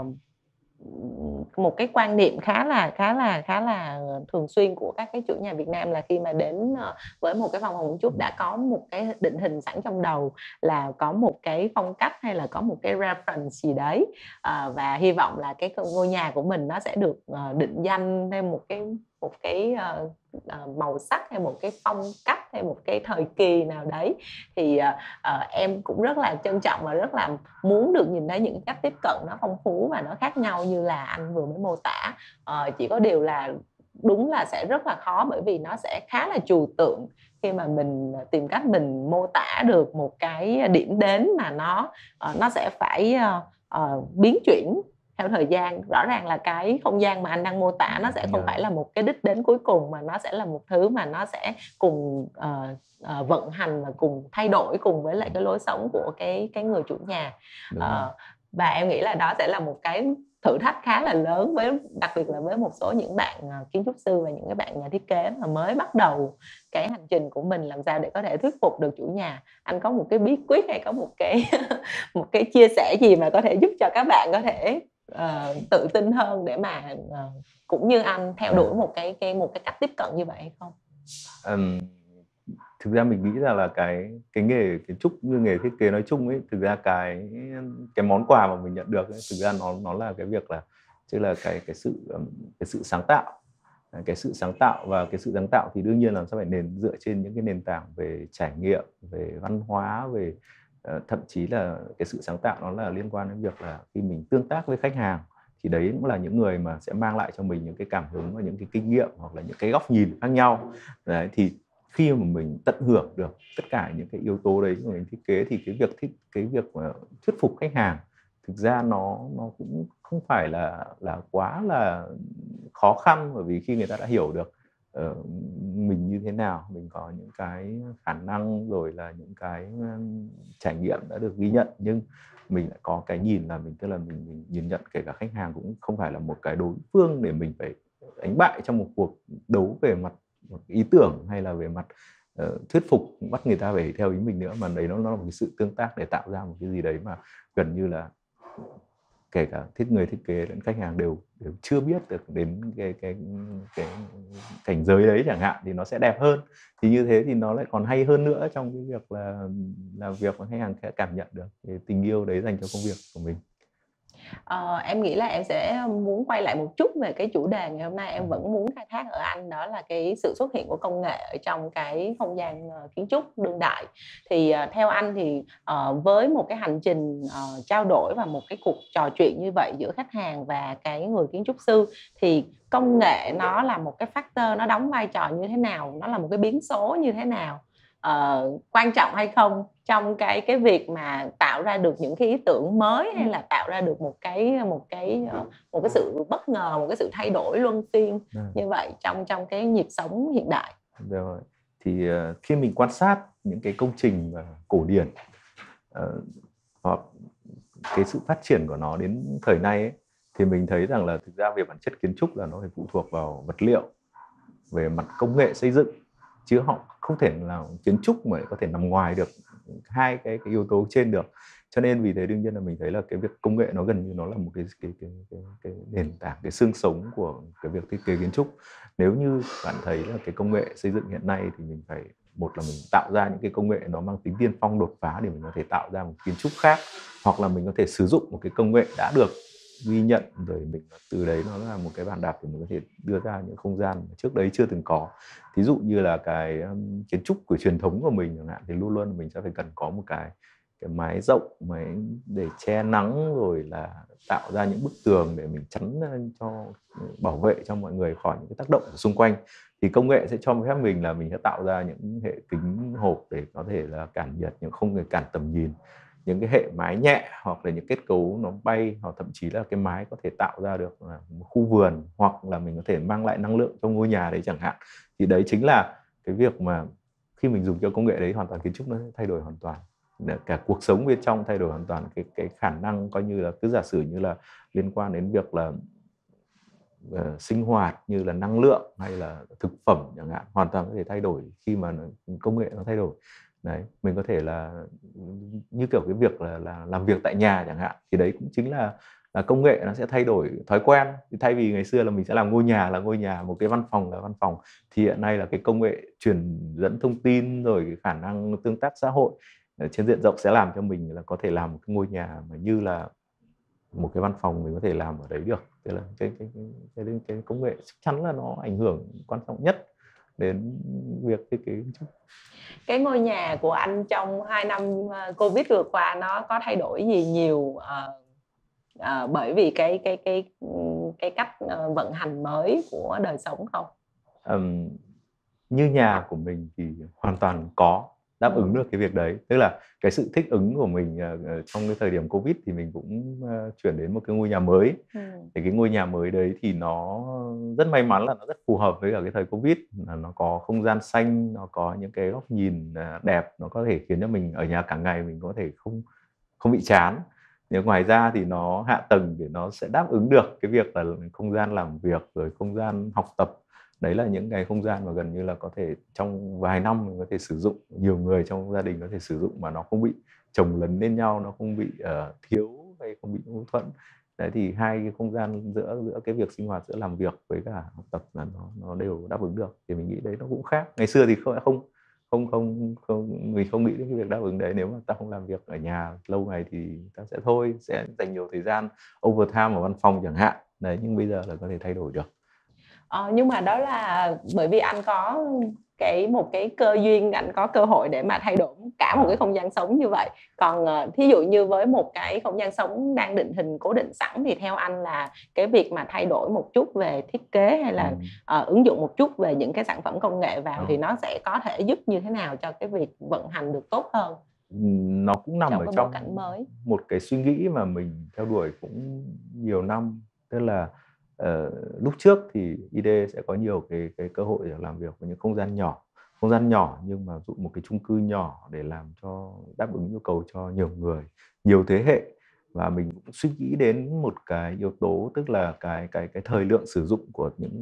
một cái quan niệm khá là thường xuyên của các cái chủ nhà Việt Nam là khi mà đến với một cái văn phòng kiến trúc đã có một cái định hình sẵn trong đầu, là có một cái phong cách hay là có một cái reference gì đấy, và hy vọng là cái ngôi nhà của mình nó sẽ được định danh theo một cái màu sắc hay một cái phong cách hay một cái thời kỳ nào đấy. Thì em cũng rất là trân trọng và rất là muốn được nhìn thấy những cách tiếp cận nó phong phú và nó khác nhau như là anh vừa mới mô tả. Chỉ có điều là đúng là sẽ rất là khó, bởi vì nó sẽ khá là trừu tượng khi mà mình tìm cách mình mô tả được một cái điểm đến mà nó sẽ phải biến chuyển theo thời gian. Rõ ràng là cái không gian mà anh đang mô tả nó sẽ không phải là một cái đích đến cuối cùng, mà nó sẽ là một thứ mà nó sẽ cùng vận hành và cùng thay đổi cùng với lại cái lối sống của cái người chủ nhà. Và em nghĩ là đó sẽ là một cái thử thách khá là lớn, với đặc biệt là với một số những bạn kiến trúc sư và những cái bạn nhà thiết kế mà mới bắt đầu cái hành trình của mình, làm sao để có thể thuyết phục được chủ nhà. Anh có một cái bí quyết hay có một cái chia sẻ gì mà có thể giúp cho các bạn có thể tự tin hơn để mà cũng như anh theo đuổi một cái cách tiếp cận như vậy hay không? Thực ra mình nghĩ là cái nghề kiến trúc như nghề thiết kế nói chung ấy, thực ra cái món quà mà mình nhận được ấy, thực ra nó là cái việc là tức là cái sự sáng tạo. Cái sự sáng tạo, và cái sự sáng tạo thì đương nhiên là sẽ phải dựa trên những cái nền tảng về trải nghiệm, về văn hóa, về thậm chí là cái sự sáng tạo nó là liên quan đến việc là khi mình tương tác với khách hàng thì đấy cũng là những người mà sẽ mang lại cho mình những cái cảm hứng và những cái kinh nghiệm hoặc là những cái góc nhìn khác nhau. Đấy, thì khi mà mình tận hưởng được tất cả những cái yếu tố đấy của mình thiết kế thì cái việc mà thuyết phục khách hàng thực ra nó cũng không phải là quá là khó khăn, bởi vì khi người ta đã hiểu được mình như thế nào, mình có những cái khả năng rồi là những cái trải nghiệm đã được ghi nhận, nhưng mình lại có cái nhìn là tức là mình nhìn nhận kể cả khách hàng cũng không phải là một cái đối phương để mình phải đánh bại trong một cuộc đấu về mặt một ý tưởng hay là về mặt thuyết phục bắt người ta phải theo ý mình nữa, mà đấy nó là một cái sự tương tác để tạo ra một cái gì đấy mà gần như là kể cả người thiết kế lẫn khách hàng đều chưa biết được đến cái cảnh giới đấy chẳng hạn, thì nó sẽ đẹp hơn. Thì như thế thì nó lại còn hay hơn nữa trong cái việc là việc mà khách hàng sẽ cảm nhận được cái tình yêu đấy dành cho công việc của mình. Em nghĩ là em sẽ muốn quay lại một chút về cái chủ đề ngày hôm nay. Em vẫn muốn khai thác ở anh, đó là cái sự xuất hiện của công nghệ ở trong cái không gian kiến trúc đương đại. Thì theo anh thì với một cái hành trình trao đổi và một cái cuộc trò chuyện như vậy giữa khách hàng và cái người kiến trúc sư, thì công nghệ nó là một cái factor, nó đóng vai trò như thế nào, nó là một cái biến số như thế nào, quan trọng hay không trong cái việc mà tạo ra được những cái ý tưởng mới, hay là tạo ra được một cái sự bất ngờ, một cái sự thay đổi luân phiên như vậy trong cái nhịp sống hiện đại. Rồi. Thì khi mình quan sát những cái công trình cổ điển hoặc cái sự phát triển của nó đến thời nay ấy, thì mình thấy rằng là thực ra về bản chất kiến trúc là nó phải phụ thuộc vào vật liệu, về mặt công nghệ xây dựng, chứ họ không thể nào kiến trúc mà có thể nằm ngoài được hai cái yếu tố trên được. Cho nên vì thế đương nhiên là mình thấy là cái việc công nghệ nó gần như nó là một cái nền tảng, cái xương sống của cái việc thiết kế kiến trúc. Nếu như bạn thấy là cái công nghệ xây dựng hiện nay thì mình phải, một là mình tạo ra những cái công nghệ nó mang tính tiên phong đột phá để mình có thể tạo ra một kiến trúc khác, hoặc là mình có thể sử dụng một cái công nghệ đã được ghi nhận rồi mình từ đấy nó là một cái bàn đạp để mình có thể đưa ra những không gian mà trước đấy chưa từng có. Thí dụ như là cái kiến trúc của truyền thống của mình chẳng hạn, thì luôn luôn mình sẽ phải cần có một cái mái rộng, mái để che nắng, rồi là tạo ra những bức tường để mình chắn cho bảo vệ cho mọi người khỏi những cái tác động ở xung quanh. Thì công nghệ sẽ cho phép mình là mình sẽ tạo ra những hệ kính hộp để có thể là cản nhiệt nhưng không cản tầm nhìn, những cái hệ mái nhẹ hoặc là những kết cấu nó bay, hoặc thậm chí là cái mái có thể tạo ra được một khu vườn, hoặc là mình có thể mang lại năng lượng cho ngôi nhà đấy chẳng hạn. Thì đấy chính là cái việc mà khi mình dùng cho công nghệ đấy, hoàn toàn kiến trúc nó sẽ thay đổi hoàn toàn, cả cuộc sống bên trong thay đổi hoàn toàn. Cái khả năng coi như là cứ giả sử như là liên quan đến việc là sinh hoạt như là năng lượng hay là thực phẩm chẳng hạn, hoàn toàn có thể thay đổi khi mà công nghệ nó thay đổi. Đấy, mình có thể là như kiểu cái việc là làm việc tại nhà chẳng hạn, thì đấy cũng chính là công nghệ nó sẽ thay đổi thói quen. Thì thay vì ngày xưa là mình sẽ làm ngôi nhà, một cái văn phòng là văn phòng, thì hiện nay là cái công nghệ truyền dẫn thông tin rồi cái khả năng tương tác xã hội trên diện rộng sẽ làm cho mình là có thể làm một cái ngôi nhà mà như là một cái văn phòng mình có thể làm ở đấy được. Tức là cái công nghệ chắc chắn là nó ảnh hưởng quan trọng nhất đến việc thiết kế kiến trúc. Cái ngôi nhà của anh trong 2 năm Covid vừa qua nó có thay đổi gì nhiều bởi vì cái cách vận hành mới của đời sống không? Như nhà của mình thì hoàn toàn có. đáp ứng được cái việc đấy. Tức là cái sự thích ứng của mình trong cái thời điểm Covid thì mình cũng chuyển đến một cái ngôi nhà mới. Thì cái ngôi nhà mới đấy thì nó rất may mắn là nó rất phù hợp với cả cái thời Covid, là nó có không gian xanh, nó có những cái góc nhìn đẹp, nó có thể khiến cho mình ở nhà cả ngày mình có thể không bị chán. Nhưng ngoài ra thì nó hạ tầng để nó sẽ đáp ứng được cái việc là không gian làm việc rồi không gian học tập. Đấy là những cái không gian mà gần như là có thể trong vài năm mình có thể sử dụng, nhiều người trong gia đình có thể sử dụng mà nó không bị chồng lấn lên nhau, nó không bị thiếu hay không bị mâu thuẫn. Đấy thì hai cái không gian giữa cái việc sinh hoạt giữa làm việc với cả học tập là nó đều đáp ứng được. Thì mình nghĩ đấy nó cũng khác. Ngày xưa thì không mình không nghĩ đến cái việc đáp ứng đấy. Nếu mà ta không làm việc ở nhà lâu ngày thì ta sẽ sẽ dành nhiều thời gian overtime ở văn phòng chẳng hạn. Đấy, nhưng bây giờ là có thể thay đổi được. Nhưng mà đó là bởi vì anh có một cái cơ duyên, anh có cơ hội để mà thay đổi cả một cái không gian sống như vậy. Còn thí dụ như với một cái không gian sống đang định hình cố định sẵn thì theo anh là cái việc mà thay đổi một chút về thiết kế hay là ứng dụng một chút về những cái sản phẩm công nghệ vào thì nó sẽ có thể giúp như thế nào cho cái việc vận hành được tốt hơn? Nó cũng nằm ở trong cảnh mới. Một cái suy nghĩ mà mình theo đuổi cũng nhiều năm. Tức là lúc trước thì ID sẽ có nhiều cái cơ hội để làm việc với những không gian nhỏ nhưng mà dụ một cái chung cư nhỏ để làm cho đáp ứng nhu cầu cho nhiều người, nhiều thế hệ. Và mình cũng suy nghĩ đến một cái yếu tố, tức là cái thời lượng sử dụng của những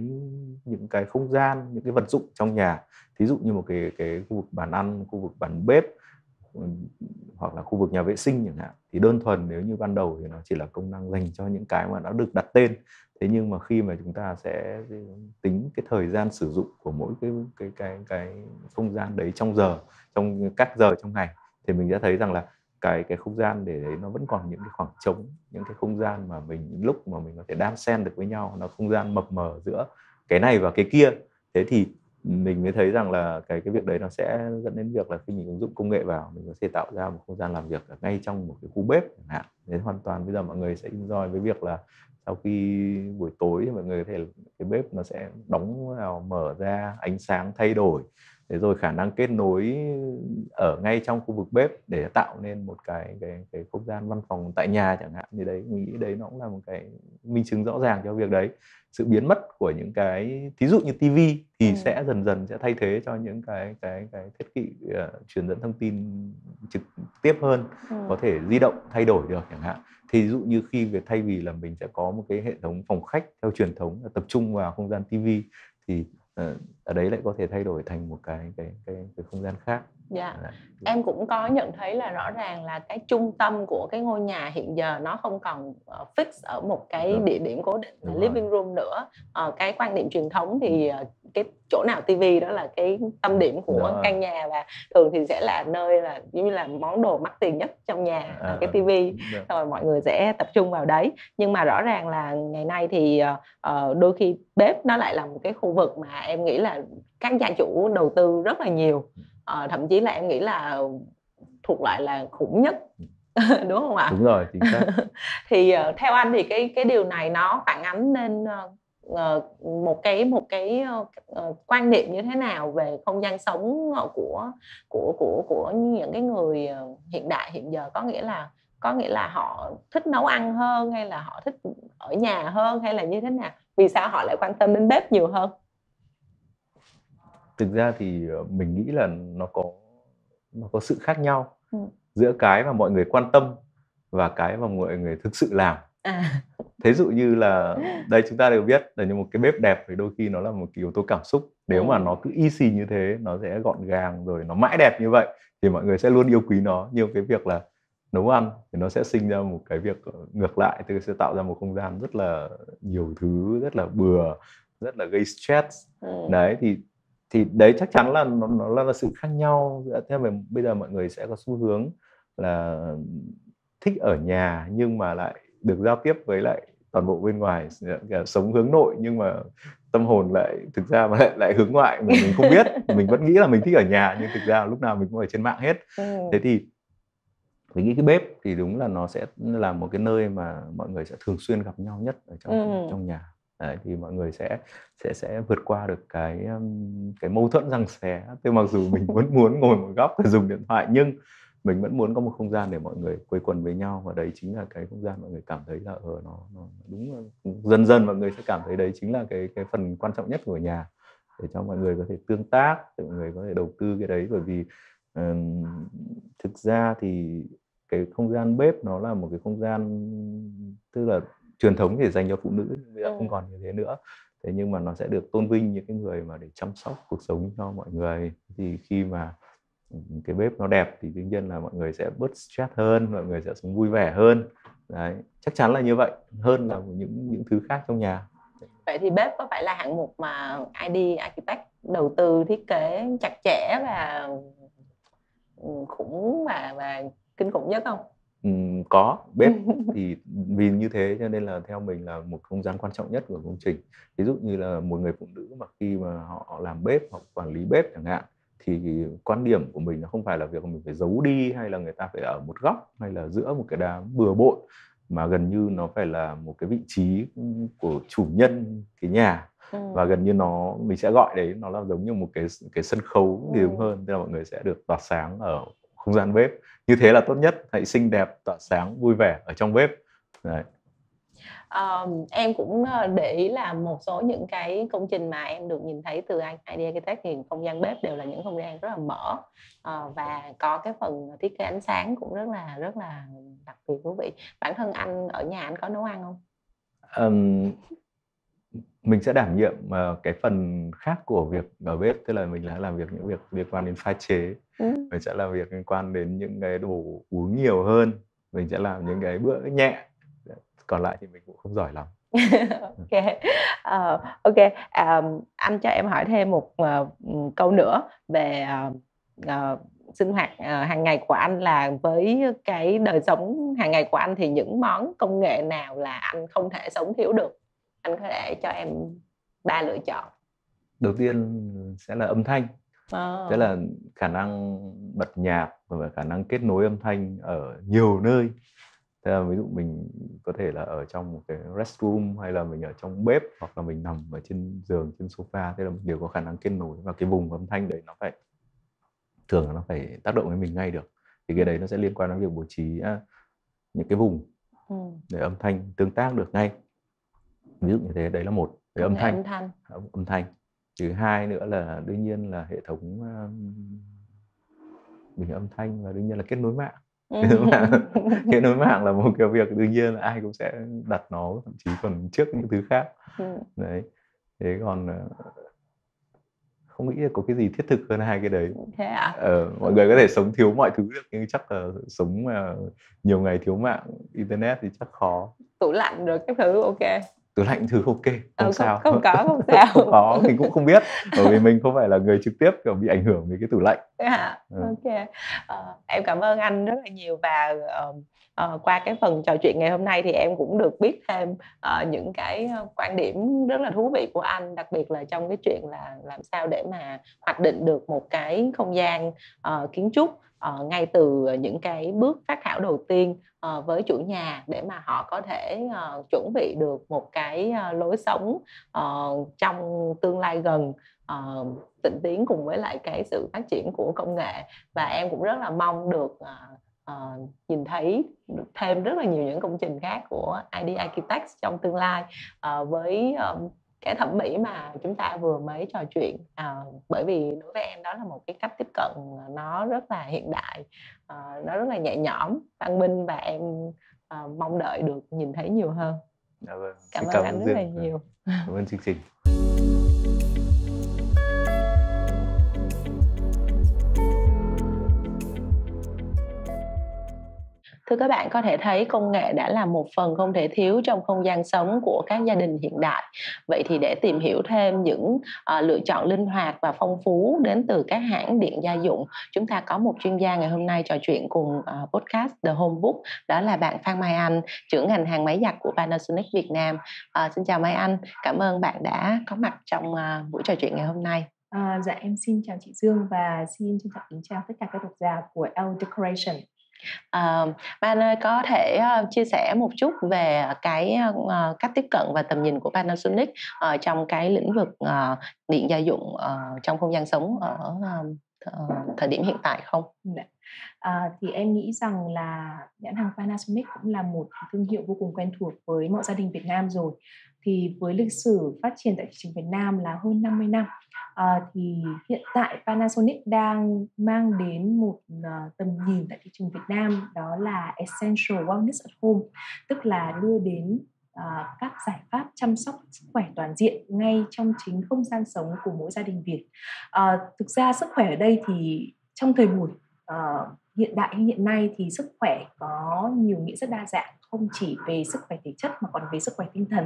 cái không gian, những cái vật dụng trong nhà. Thí dụ như một cái khu vực bàn ăn, khu vực bàn bếp hoặc là khu vực nhà vệ sinh chẳng hạn, thì đơn thuần nếu như ban đầu thì nó chỉ là công năng dành cho những cái mà nó được đặt tên. Thế nhưng mà khi mà chúng ta sẽ tính cái thời gian sử dụng của mỗi cái không gian đấy trong các giờ trong ngày, thì mình sẽ thấy rằng là cái không gian để đấy nó vẫn còn những cái khoảng trống, những cái không gian mà lúc mà mình có thể đan xen được với nhau, nó không gian mập mờ giữa cái này và cái kia. Thế thì mình mới thấy rằng là cái việc đấy nó sẽ dẫn đến việc là khi mình ứng dụng công nghệ vào, mình có thể tạo ra một không gian làm việc ở ngay trong một cái khu bếp chẳng hạn. Thế hoàn toàn bây giờ mọi người sẽ enjoy với việc là sau khi buổi tối thì mọi người có thể cái bếp nó sẽ đóng vào, mở ra, ánh sáng thay đổi, thế rồi khả năng kết nối ở ngay trong khu vực bếp để tạo nên một cái không gian văn phòng tại nhà chẳng hạn. Thì đấy, mình nghĩ đấy nó cũng là một cái minh chứng rõ ràng cho việc đấy. Sự biến mất của những cái thí dụ như TV thì sẽ dần dần sẽ thay thế cho những cái thiết bị truyền dẫn thông tin trực tiếp hơn, có thể di động thay đổi được chẳng hạn. Thì ví dụ như thay vì là mình sẽ có một cái hệ thống phòng khách theo truyền thống là tập trung vào không gian TV, thì ở đấy lại có thể thay đổi thành một cái không gian khác. Dạ. Em cũng có nhận thấy là rõ ràng là cái trung tâm của cái ngôi nhà hiện giờ nó không còn fix ở một cái địa điểm cố định là living room nữa. Cái quan niệm truyền thống thì cái chỗ nào tivi đó là cái tâm điểm của căn nhà, và thường thì sẽ là nơi là giống như là món đồ mắc tiền nhất trong nhà là cái tivi, rồi mọi người sẽ tập trung vào đấy. Nhưng mà rõ ràng là ngày nay thì đôi khi bếp nó lại là một cái khu vực mà em nghĩ là các gia chủ đầu tư rất là nhiều. Thậm chí là em nghĩ là thuộc loại là khủng nhất. Đúng không ạ? Đúng rồi, chính xác. Thì theo anh thì cái điều này nó phản ánh lên một cái quan niệm như thế nào về không gian sống của những cái người hiện đại hiện giờ? Có nghĩa là họ thích nấu ăn hơn, hay là họ thích ở nhà hơn, hay là như thế nào? Vì sao họ lại quan tâm đến bếp nhiều hơn? Thực ra thì mình nghĩ là nó có sự khác nhau giữa cái mà mọi người quan tâm và cái mà mọi người thực sự làm. Thí dụ như là đây, chúng ta đều biết là như một cái bếp đẹp thì đôi khi nó là một cái yếu tố cảm xúc. Nếu mà nó cứ easy như thế, nó sẽ gọn gàng rồi nó mãi đẹp như vậy thì mọi người sẽ luôn yêu quý nó. Nhưng cái việc là nấu ăn thì nó sẽ sinh ra một cái việc ngược lại, tức sẽ tạo ra một không gian rất là nhiều thứ, rất là bừa, rất là gây stress. Đấy thì đấy chắc chắn là nó là sự khác nhau. Theo mình bây giờ mọi người sẽ có xu hướng là thích ở nhà nhưng mà lại được giao tiếp với lại toàn bộ bên ngoài, sống hướng nội nhưng mà tâm hồn lại thực ra mà lại hướng ngoại, mình không biết. Mình vẫn nghĩ là mình thích ở nhà nhưng thực ra lúc nào mình cũng ở trên mạng hết. Thế thì mình nghĩ cái bếp thì đúng là nó sẽ là một cái nơi mà mọi người sẽ thường xuyên gặp nhau nhất ở trong nhà. Đấy, thì mọi người sẽ vượt qua được cái mâu thuẫn giằng xé. Tức mặc dù mình muốn ngồi một góc và dùng điện thoại, nhưng mình vẫn muốn có một không gian để mọi người quây quần với nhau, và đấy chính là cái không gian mọi người cảm thấy là nó đúng là dần dần mọi người sẽ cảm thấy đấy chính là cái phần quan trọng nhất của nhà, để cho mọi người có thể tương tác, để mọi người có thể đầu tư cái đấy. Bởi vì thực ra thì cái không gian bếp nó là một cái không gian, tức là truyền thống thì dành cho phụ nữ, bây giờ không còn như thế nữa. Thế nhưng mà nó sẽ được tôn vinh những cái người mà để chăm sóc cuộc sống cho mọi người. Thì khi mà cái bếp nó đẹp thì đương nhiên là mọi người sẽ bớt stress hơn, mọi người sẽ sống vui vẻ hơn. Đấy, chắc chắn là như vậy, hơn là những thứ khác trong nhà. Vậy thì bếp có phải là hạng mục mà ID Architect đầu tư thiết kế chặt chẽ và khủng và kinh khủng nhất không? Có. Bếp thì vì như thế cho nên là theo mình là một không gian quan trọng nhất của công trình. Ví dụ như là một người phụ nữ mà khi mà họ làm bếp hoặc quản lý bếp chẳng hạn, thì quan điểm của mình nó không phải là việc mình phải giấu đi, hay là người ta phải ở một góc, hay là giữa một cái đám bừa bộn, mà gần như nó phải là một cái vị trí của chủ nhân cái nhà. Và gần như mình sẽ gọi đấy nó là giống như một cái sân khấu thì đúng hơn. Tức là mọi người sẽ được tỏa sáng ở không gian bếp, như thế là tốt nhất. Hãy xinh đẹp, tỏa sáng, vui vẻ ở trong bếp. Đấy. Em cũng để ý là một số những cái công trình mà em được nhìn thấy từ ID Architect thì không gian bếp đều là những không gian rất là mở, và có cái phần thiết kế ánh sáng cũng rất là đặc biệt thú vị. Bản thân anh ở nhà anh có nấu ăn không? Mình sẽ đảm nhiệm cái phần khác của việc ở bếp, tức là mình sẽ làm những việc liên quan đến pha chế. Mình sẽ làm việc liên quan đến những cái đồ uống nhiều hơn. Mình sẽ làm những cái bữa nhẹ. Còn lại thì mình cũng không giỏi lắm. Ok. Anh cho em hỏi thêm một câu nữa về sinh hoạt hàng ngày của anh, là với cái đời sống hàng ngày của anh thì những món công nghệ nào là anh không thể sống thiếu được? Anh có thể cho em 3 lựa chọn. Đầu tiên sẽ là âm thanh. Tức là khả năng bật nhạc và khả năng kết nối âm thanh ở nhiều nơi. Thế là ví dụ mình có thể là ở trong một cái restroom, hay là mình ở trong bếp, hoặc là mình nằm ở trên giường, trên sofa, thế là mình đều có khả năng kết nối. Và cái vùng âm thanh đấy thường là nó phải tác động với mình ngay được. Thì cái đấy nó sẽ liên quan đến việc bố trí những cái vùng để âm thanh tương tác được ngay. Ví dụ như thế, đấy là một về âm thanh. Thứ hai nữa là đương nhiên là hệ thống bình âm thanh, và đương nhiên là kết nối mạng. Kết nối mạng là một cái việc đương nhiên là ai cũng sẽ đặt nó thậm chí còn trước những thứ khác. Đấy. Thế còn không nghĩ là có cái gì thiết thực hơn hai cái đấy. Thế ạ? Mọi người có thể sống thiếu mọi thứ được, nhưng chắc là sống nhiều ngày thiếu mạng internet thì chắc khó. Tủ lạnh rồi các thứ ok. Tủ lạnh thứ ok, không sao. Không sao. Không có, mình cũng không biết, bởi vì mình không phải là người trực tiếp kiểu bị ảnh hưởng với cái tủ lạnh. Ok. Em cảm ơn anh rất là nhiều, và qua cái phần trò chuyện ngày hôm nay thì em cũng được biết thêm những cái quan điểm rất là thú vị của anh, đặc biệt là trong cái chuyện là làm sao để mà hoạch định được một cái không gian kiến trúc ngay từ những cái bước phác thảo đầu tiên với chủ nhà, để mà họ có thể chuẩn bị được một cái lối sống trong tương lai gần, tịnh tiến cùng với lại cái sự phát triển của công nghệ. Và em cũng rất là mong được nhìn thấy thêm rất là nhiều những công trình khác của ID Architect trong tương lai, với cái thẩm mỹ mà chúng ta vừa mới trò chuyện, bởi vì đối với em đó là một cái cách tiếp cận nó rất là hiện đại, nó rất là nhẹ nhõm, văn minh, và em mong đợi được nhìn thấy nhiều hơn. Vâng. Cảm ơn anh rất là nhiều. Cảm ơn chương trình. Thưa các bạn, có thể thấy công nghệ đã là một phần không thể thiếu trong không gian sống của các gia đình hiện đại. Vậy thì để tìm hiểu thêm những lựa chọn linh hoạt và phong phú đến từ các hãng điện gia dụng, chúng ta có một chuyên gia ngày hôm nay trò chuyện cùng podcast The Home Book, đó là bạn Phan Mai Anh, trưởng ngành hàng máy giặt của Panasonic Việt Nam. Xin chào Mai Anh, cảm ơn bạn đã có mặt trong buổi trò chuyện ngày hôm nay. Dạ em xin chào chị Dương, và xin trân trọng kính chào tất cả các độc giả của L Decoration. Ban ơi, có thể chia sẻ một chút về cái cách tiếp cận và tầm nhìn của Panasonic trong cái lĩnh vực điện gia dụng trong không gian sống ở thời điểm hiện tại không? Thì em nghĩ rằng là nhãn hàng Panasonic cũng là một thương hiệu vô cùng quen thuộc với mọi gia đình Việt Nam rồi. Thì với lịch sử phát triển tại thị trường Việt Nam là hơn 50 năm, thì hiện tại Panasonic đang mang đến một tầm nhìn tại thị trường Việt Nam, đó là Essential Wellness at Home, tức là đưa đến các giải pháp chăm sóc sức khỏe toàn diện ngay trong chính không gian sống của mỗi gia đình Việt. Thực ra sức khỏe ở đây thì trong thời buổi hiện đại hiện nay thì sức khỏe có nhiều nghĩa rất đa dạng, không chỉ về sức khỏe thể chất mà còn về sức khỏe tinh thần.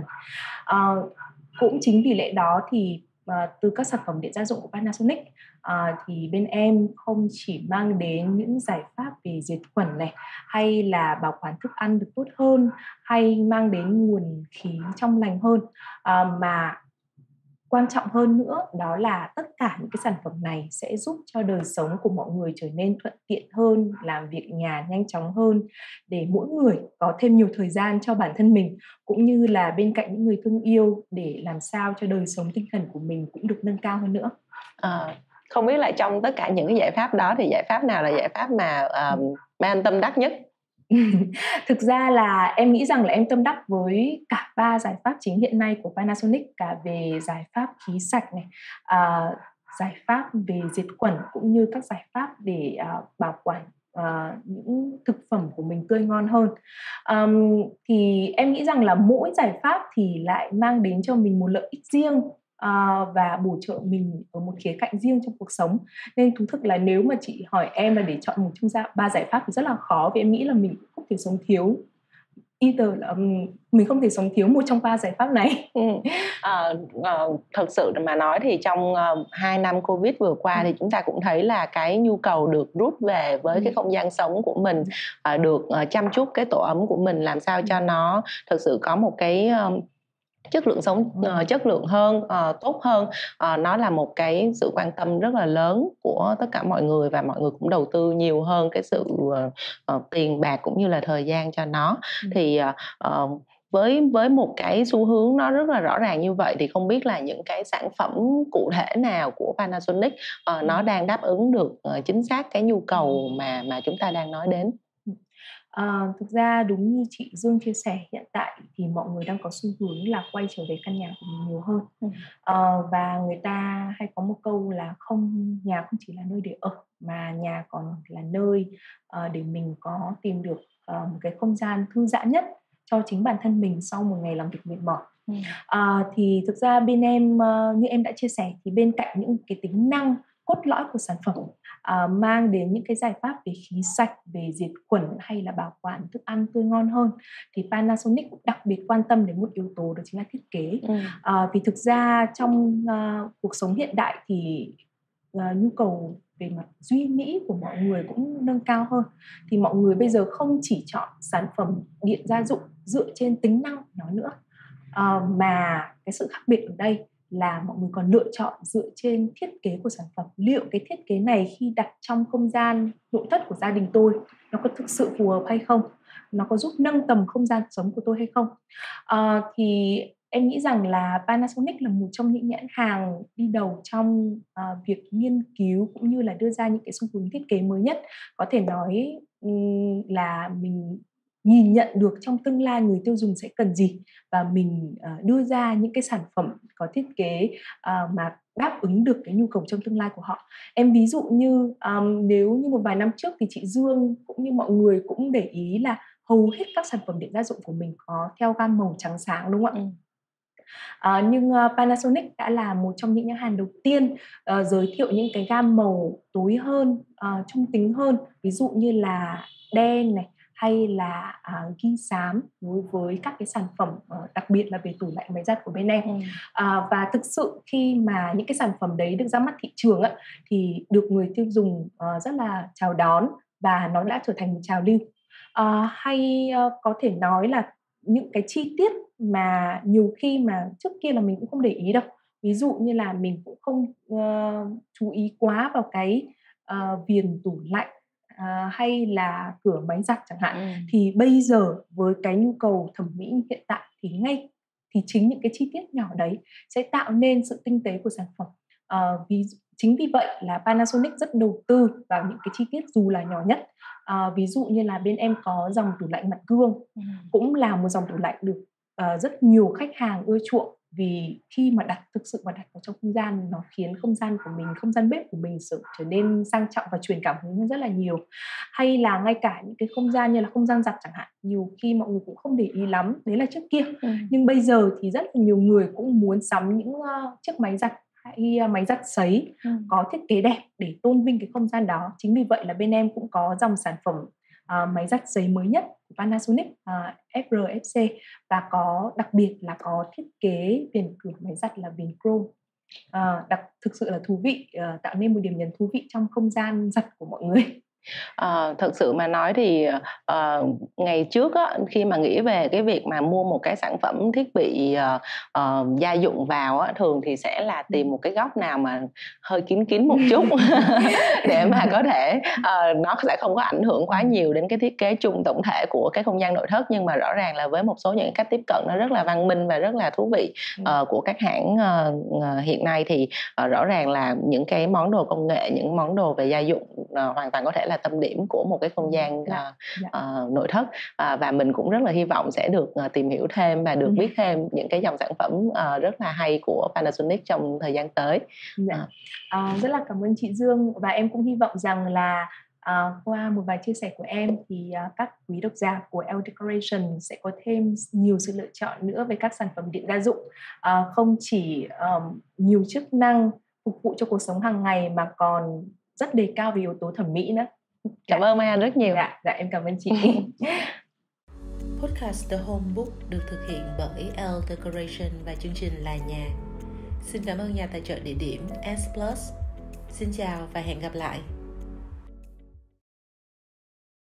Cũng chính vì lẽ đó thì từ các sản phẩm điện gia dụng của Panasonic thì bên em không chỉ mang đến những giải pháp về diệt khuẩn này, hay là bảo quản thức ăn được tốt hơn, hay mang đến nguồn khí trong lành hơn, mà quan trọng hơn nữa đó là tất cả những cái sản phẩm này sẽ giúp cho đời sống của mọi người trở nên thuận tiện hơn, làm việc nhà nhanh chóng hơn, để mỗi người có thêm nhiều thời gian cho bản thân mình, cũng như là bên cạnh những người thương yêu, để làm sao cho đời sống tinh thần của mình cũng được nâng cao hơn nữa. Không biết là trong tất cả những cái giải pháp đó thì giải pháp nào là giải pháp mà Ban tâm đắc nhất? Thực ra là em nghĩ rằng là em tâm đắc với cả 3 giải pháp chính hiện nay của Panasonic, cả về giải pháp khí sạch này, giải pháp về diệt khuẩn, cũng như các giải pháp để bảo quản những thực phẩm của mình tươi ngon hơn. Thì em nghĩ rằng là mỗi giải pháp thì lại mang đến cho mình một lợi ích riêng, và bổ trợ mình ở một khía cạnh riêng trong cuộc sống. Nên thú thực là nếu mà chị hỏi em là để chọn một trong 3 giải pháp thì rất là khó, vì em nghĩ là mình không thể sống thiếu, là mình không thể sống thiếu một trong 3 giải pháp này. Thực sự mà nói thì trong 2 năm Covid vừa qua thì chúng ta cũng thấy là cái nhu cầu được rút về với cái không gian sống của mình, được chăm chút cái tổ ấm của mình, làm sao cho nó thực sự có một cái chất lượng sống chất lượng hơn, tốt hơn. Nó là một cái sự quan tâm rất là lớn của tất cả mọi người, và mọi người cũng đầu tư nhiều hơn cái sự tiền bạc cũng như là thời gian cho nó. Thì với một cái xu hướng nó rất là rõ ràng như vậy thì không biết là những cái sản phẩm cụ thể nào của Panasonic nó đang đáp ứng được chính xác cái nhu cầu mà chúng ta đang nói đến. Thực ra đúng như chị Dương chia sẻ, hiện tại thì mọi người đang có xu hướng là quay trở về căn nhà của mình nhiều hơn. Và người ta hay có một câu là nhà không chỉ là nơi để ở, mà nhà còn là nơi để mình có tìm được một cái không gian thư giãn nhất cho chính bản thân mình sau một ngày làm việc mệt mỏi. Thì thực ra bên em, như em đã chia sẻ, thì bên cạnh những cái tính năng cốt lõi của sản phẩm mang đến những cái giải pháp về khí sạch, về diệt khuẩn, hay là bảo quản thức ăn tươi ngon hơn, thì Panasonic cũng đặc biệt quan tâm đến một yếu tố, đó chính là thiết kế. Vì thực ra trong cuộc sống hiện đại thì nhu cầu về mặt duy mỹ của mọi người cũng nâng cao hơn, thì mọi người bây giờ không chỉ chọn sản phẩm điện gia dụng dựa trên tính năng của nó nữa, mà cái sự khác biệt ở đây là mọi người còn lựa chọn dựa trên thiết kế của sản phẩm. Liệu cái thiết kế này khi đặt trong không gian nội thất của gia đình tôi, nó có thực sự phù hợp hay không? Nó có giúp nâng tầm không gian sống của tôi hay không? Thì em nghĩ rằng là Panasonic là một trong những nhãn hàng đi đầu trong việc nghiên cứu cũng như là đưa ra những cái xu hướng thiết kế mới nhất. Có thể nói là mình nhìn nhận được trong tương lai người tiêu dùng sẽ cần gì, và mình đưa ra những cái sản phẩm có thiết kế mà đáp ứng được cái nhu cầu trong tương lai của họ. Em ví dụ như nếu như một vài năm trước thì chị Dương cũng như mọi người cũng để ý là hầu hết các sản phẩm điện gia dụng của mình có theo gam màu trắng sáng, đúng không ạ? Nhưng Panasonic đã là một trong những nhãn hàng đầu tiên giới thiệu những cái gam màu tối hơn, trung tính hơn, ví dụ như là đen này, hay là ghi xám đối với các cái sản phẩm đặc biệt là về tủ lạnh máy giặt của bên em. Và thực sự khi mà những cái sản phẩm đấy được ra mắt thị trường thì được người tiêu dùng rất là chào đón, và nó đã trở thành một trào lưu. Hay có thể nói là những cái chi tiết mà nhiều khi mà trước kia là mình cũng không để ý đâu. Ví dụ như là mình cũng không chú ý quá vào cái viền tủ lạnh hay là cửa máy giặt chẳng hạn, thì bây giờ với cái nhu cầu thẩm mỹ hiện tại thì chính những cái chi tiết nhỏ đấy sẽ tạo nên sự tinh tế của sản phẩm. Chính vì vậy là Panasonic rất đầu tư vào những cái chi tiết dù là nhỏ nhất. Ví dụ như là bên em có dòng tủ lạnh mặt gương, cũng là một dòng tủ lạnh được rất nhiều khách hàng ưa chuộng, vì khi mà thực sự đặt vào trong không gian, nó khiến không gian bếp của mình trở nên sang trọng và truyền cảm hứng rất là nhiều. Hay là ngay cả những cái không gian như là không gian giặt chẳng hạn, nhiều khi mọi người cũng không để ý lắm, đấy là trước kia. Nhưng bây giờ thì rất là nhiều người cũng muốn sắm những chiếc máy giặt hay máy giặt sấy có thiết kế đẹp để tôn vinh cái không gian đó. Chính vì vậy là bên em cũng có dòng sản phẩm máy giặt sấy mới nhất của Panasonic, FRFC, và đặc biệt là có thiết kế viền cửa máy giặt là viền chrome. Thực sự là thú vị, tạo nên một điểm nhấn thú vị trong không gian giặt của mọi người. Thật sự mà nói thì ngày trước á, khi mà nghĩ về cái việc mà mua một cái sản phẩm thiết bị gia dụng vào á, thường thì sẽ là tìm một cái góc nào mà hơi kín một chút để mà có thể nó sẽ không có ảnh hưởng quá nhiều đến cái thiết kế chung tổng thể của cái không gian nội thất. Nhưng mà rõ ràng là với một số những cách tiếp cận nó rất là văn minh và rất là thú vị của các hãng hiện nay, thì rõ ràng là những cái món đồ công nghệ, những món đồ về gia dụng hoàn toàn có thể là tâm điểm của một cái không gian nội thất, và mình cũng rất là hy vọng sẽ được tìm hiểu thêm và được biết thêm những cái dòng sản phẩm rất là hay của Panasonic trong thời gian tới. Rất là cảm ơn chị Dương, và em cũng hy vọng rằng là qua một vài chia sẻ của em thì các quý độc giả của Elle Decoration sẽ có thêm nhiều sự lựa chọn nữa về các sản phẩm điện gia dụng, không chỉ nhiều chức năng phục vụ cho cuộc sống hàng ngày mà còn rất đề cao về yếu tố thẩm mỹ nữa. Cảm ơn Mai Anh rất nhiều. Dạ, em cảm ơn chị. Podcast The Home Book được thực hiện bởi Elle Decoration và chương trình Là Nhà. Xin cảm ơn nhà tài trợ địa điểm S+. Xin chào và hẹn gặp lại.